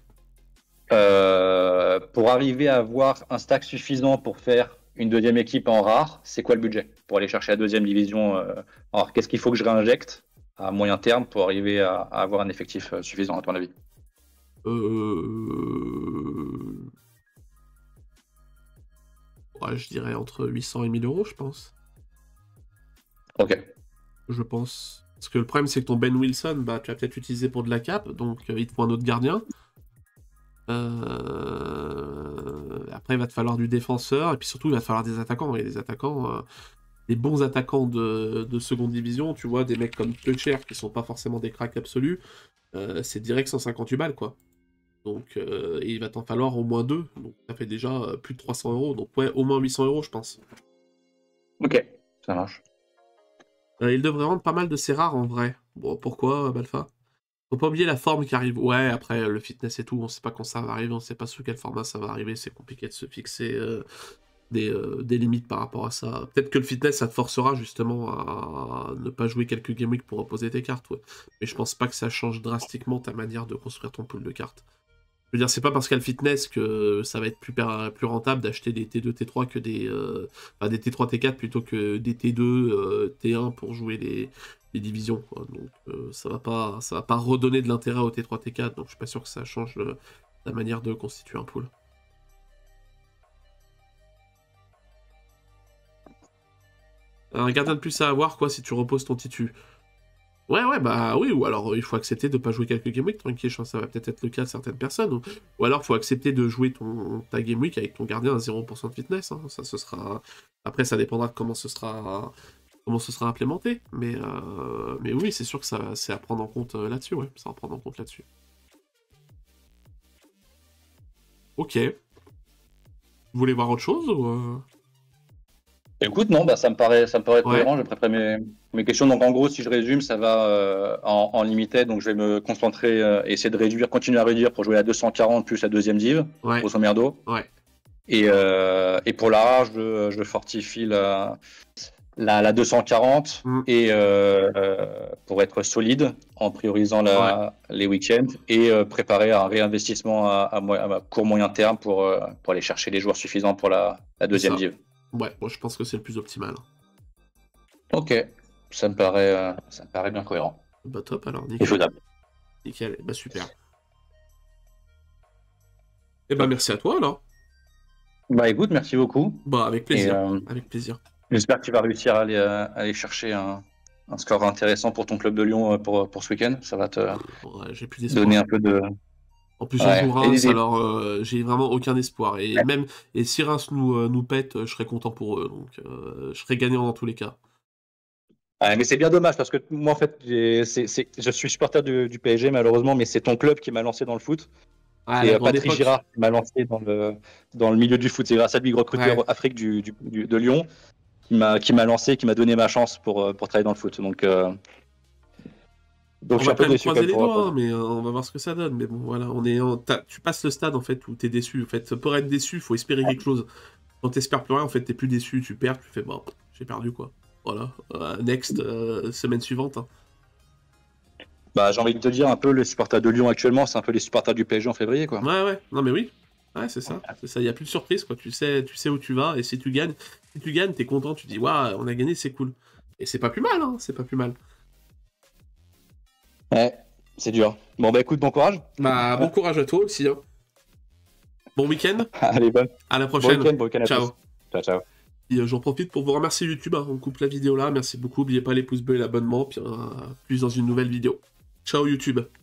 pour arriver à avoir un stack suffisant pour faire une deuxième équipe en rare, c'est quoi le budget pour aller chercher la deuxième division alors, qu'est-ce qu'il faut que je réinjecte à moyen terme pour arriver à avoir un effectif suffisant, à ton avis? Ouais, je dirais entre 800 et 1000 euros, je pense. Ok. Je pense. Parce que le problème, c'est que ton Ben Wilson, bah, tu vas peut-être l'utiliser pour de la cap, donc il te faut un autre gardien. Après, il va te falloir du défenseur, et puis surtout, il va te falloir des attaquants. Et des attaquants, des bons attaquants de seconde division, tu vois, des mecs comme Pletcher, qui sont pas forcément des cracks absolus, c'est direct 158 balles, quoi. Donc, et il va t'en falloir au moins 2, donc ça fait déjà plus de 300 euros. Donc, ouais, au moins 800 euros, je pense. Ok, ça marche. Il devrait rendre pas mal de ces rares en vrai. Bon, pourquoi, Balfa? Faut pas oublier la forme qui arrive. Ouais, après, le fitness et tout, on sait pas quand ça va arriver, on sait pas sous quel format ça va arriver, c'est compliqué de se fixer des limites par rapport à ça. Peut-être que le fitness, ça te forcera justement à ne pas jouer quelques game week pour reposer tes cartes, ouais. Mais je pense pas que ça change drastiquement ta manière de construire ton pool de cartes. Je veux dire, c'est pas parce qu'il y a le fitness que ça va être plus rentable d'acheter des T2, T3 que des T3, T4 plutôt que des T2, T1 pour jouer les divisions, quoi. Donc ça va pas redonner de l'intérêt au T3, T4, donc je suis pas sûr que ça change la manière de constituer un pool. Un gardien de plus à avoir, quoi, si tu reposes ton titu. Ouais, bah oui, ou alors il faut accepter de pas jouer quelques game week, tranquille, je pense que ça va peut-être être le cas de certaines personnes, ou alors il faut accepter de jouer ta game week avec ton gardien à 0% de fitness, hein. Ça, ce sera... Après, ça dépendra de comment ce sera implémenté, mais oui, c'est sûr que c'est à prendre en compte là-dessus, ouais, c'est à prendre en compte là-dessus. Ok. Vous voulez voir autre chose, ou Écoute, non, bah, ça me paraît Ouais. cohérent. J'ai préparé mes questions. Donc, en gros, si je résume, ça va en limited. Donc, je vais me concentrer, essayer de continuer à réduire pour jouer à 240 plus la deuxième div, Ouais. grosso merdo. Ouais. Et pour la rare, je fortifie la 240 et pour être solide en priorisant les week-ends et préparer un réinvestissement à court moyen terme pour aller chercher les joueurs suffisants pour la deuxième div. Ouais, moi je pense que c'est le plus optimal. Ok, ça me paraît bien cohérent. Bah top alors, nickel. Et faisable. Nickel, bah super. Et bah merci à toi alors. Bah écoute, merci beaucoup. Bah avec plaisir, avec plaisir. J'espère que tu vas réussir à aller chercher un score intéressant pour ton club de Lyon pour ce week-end. Ça va te j'ai plus d'espoir. Donner un peu de... En plus, on joue Reims, alors j'ai vraiment aucun espoir. Et si Reims nous pète, je serais content pour eux. Donc, je serais gagnant dans tous les cas. Ouais, mais c'est bien dommage parce que moi, en fait, je suis supporter du PSG, malheureusement, mais c'est ton club qui m'a lancé dans le foot. C'est Patrick Girard qui m'a lancé dans le milieu du foot. C'est grâce à lui, recruteur Afrique de Lyon, qui m'a lancé, qui m'a donné ma chance pour travailler dans le foot. Donc, Donc On je suis va un peu quand même déçu croiser les pour doigts, hein, mais on va voir ce que ça donne. Mais bon, voilà, tu passes le stade en fait où t'es déçu. En fait, pour être déçu, faut espérer quelque chose. Quand t'espères plus rien, en fait, t'es plus déçu, tu perds, tu fais bon, j'ai perdu quoi. Voilà, next, semaine suivante. Hein. Bah, j'ai envie de te dire, un peu les supporters de Lyon actuellement, c'est un peu les supporters du PSG en février, quoi. Ouais, non mais oui. Ouais, c'est ça. Il y a plus de surprise quoi. Tu sais où tu vas et si tu gagnes, t'es content, tu dis waouh, on a gagné, c'est cool. Et c'est pas plus mal, hein, c'est pas plus mal. Ouais, c'est dur. Bon, bah écoute, bon courage. Bah bon courage à toi aussi. Hein. Bon week-end. Allez, À la bon prochaine. week-end à Ciao. tous. Ciao, ciao. Et j'en profite pour vous remercier YouTube. Hein. On coupe la vidéo là. Merci beaucoup. N'oubliez pas les pouces bleus et l'abonnement. Puis plus dans une nouvelle vidéo. Ciao YouTube.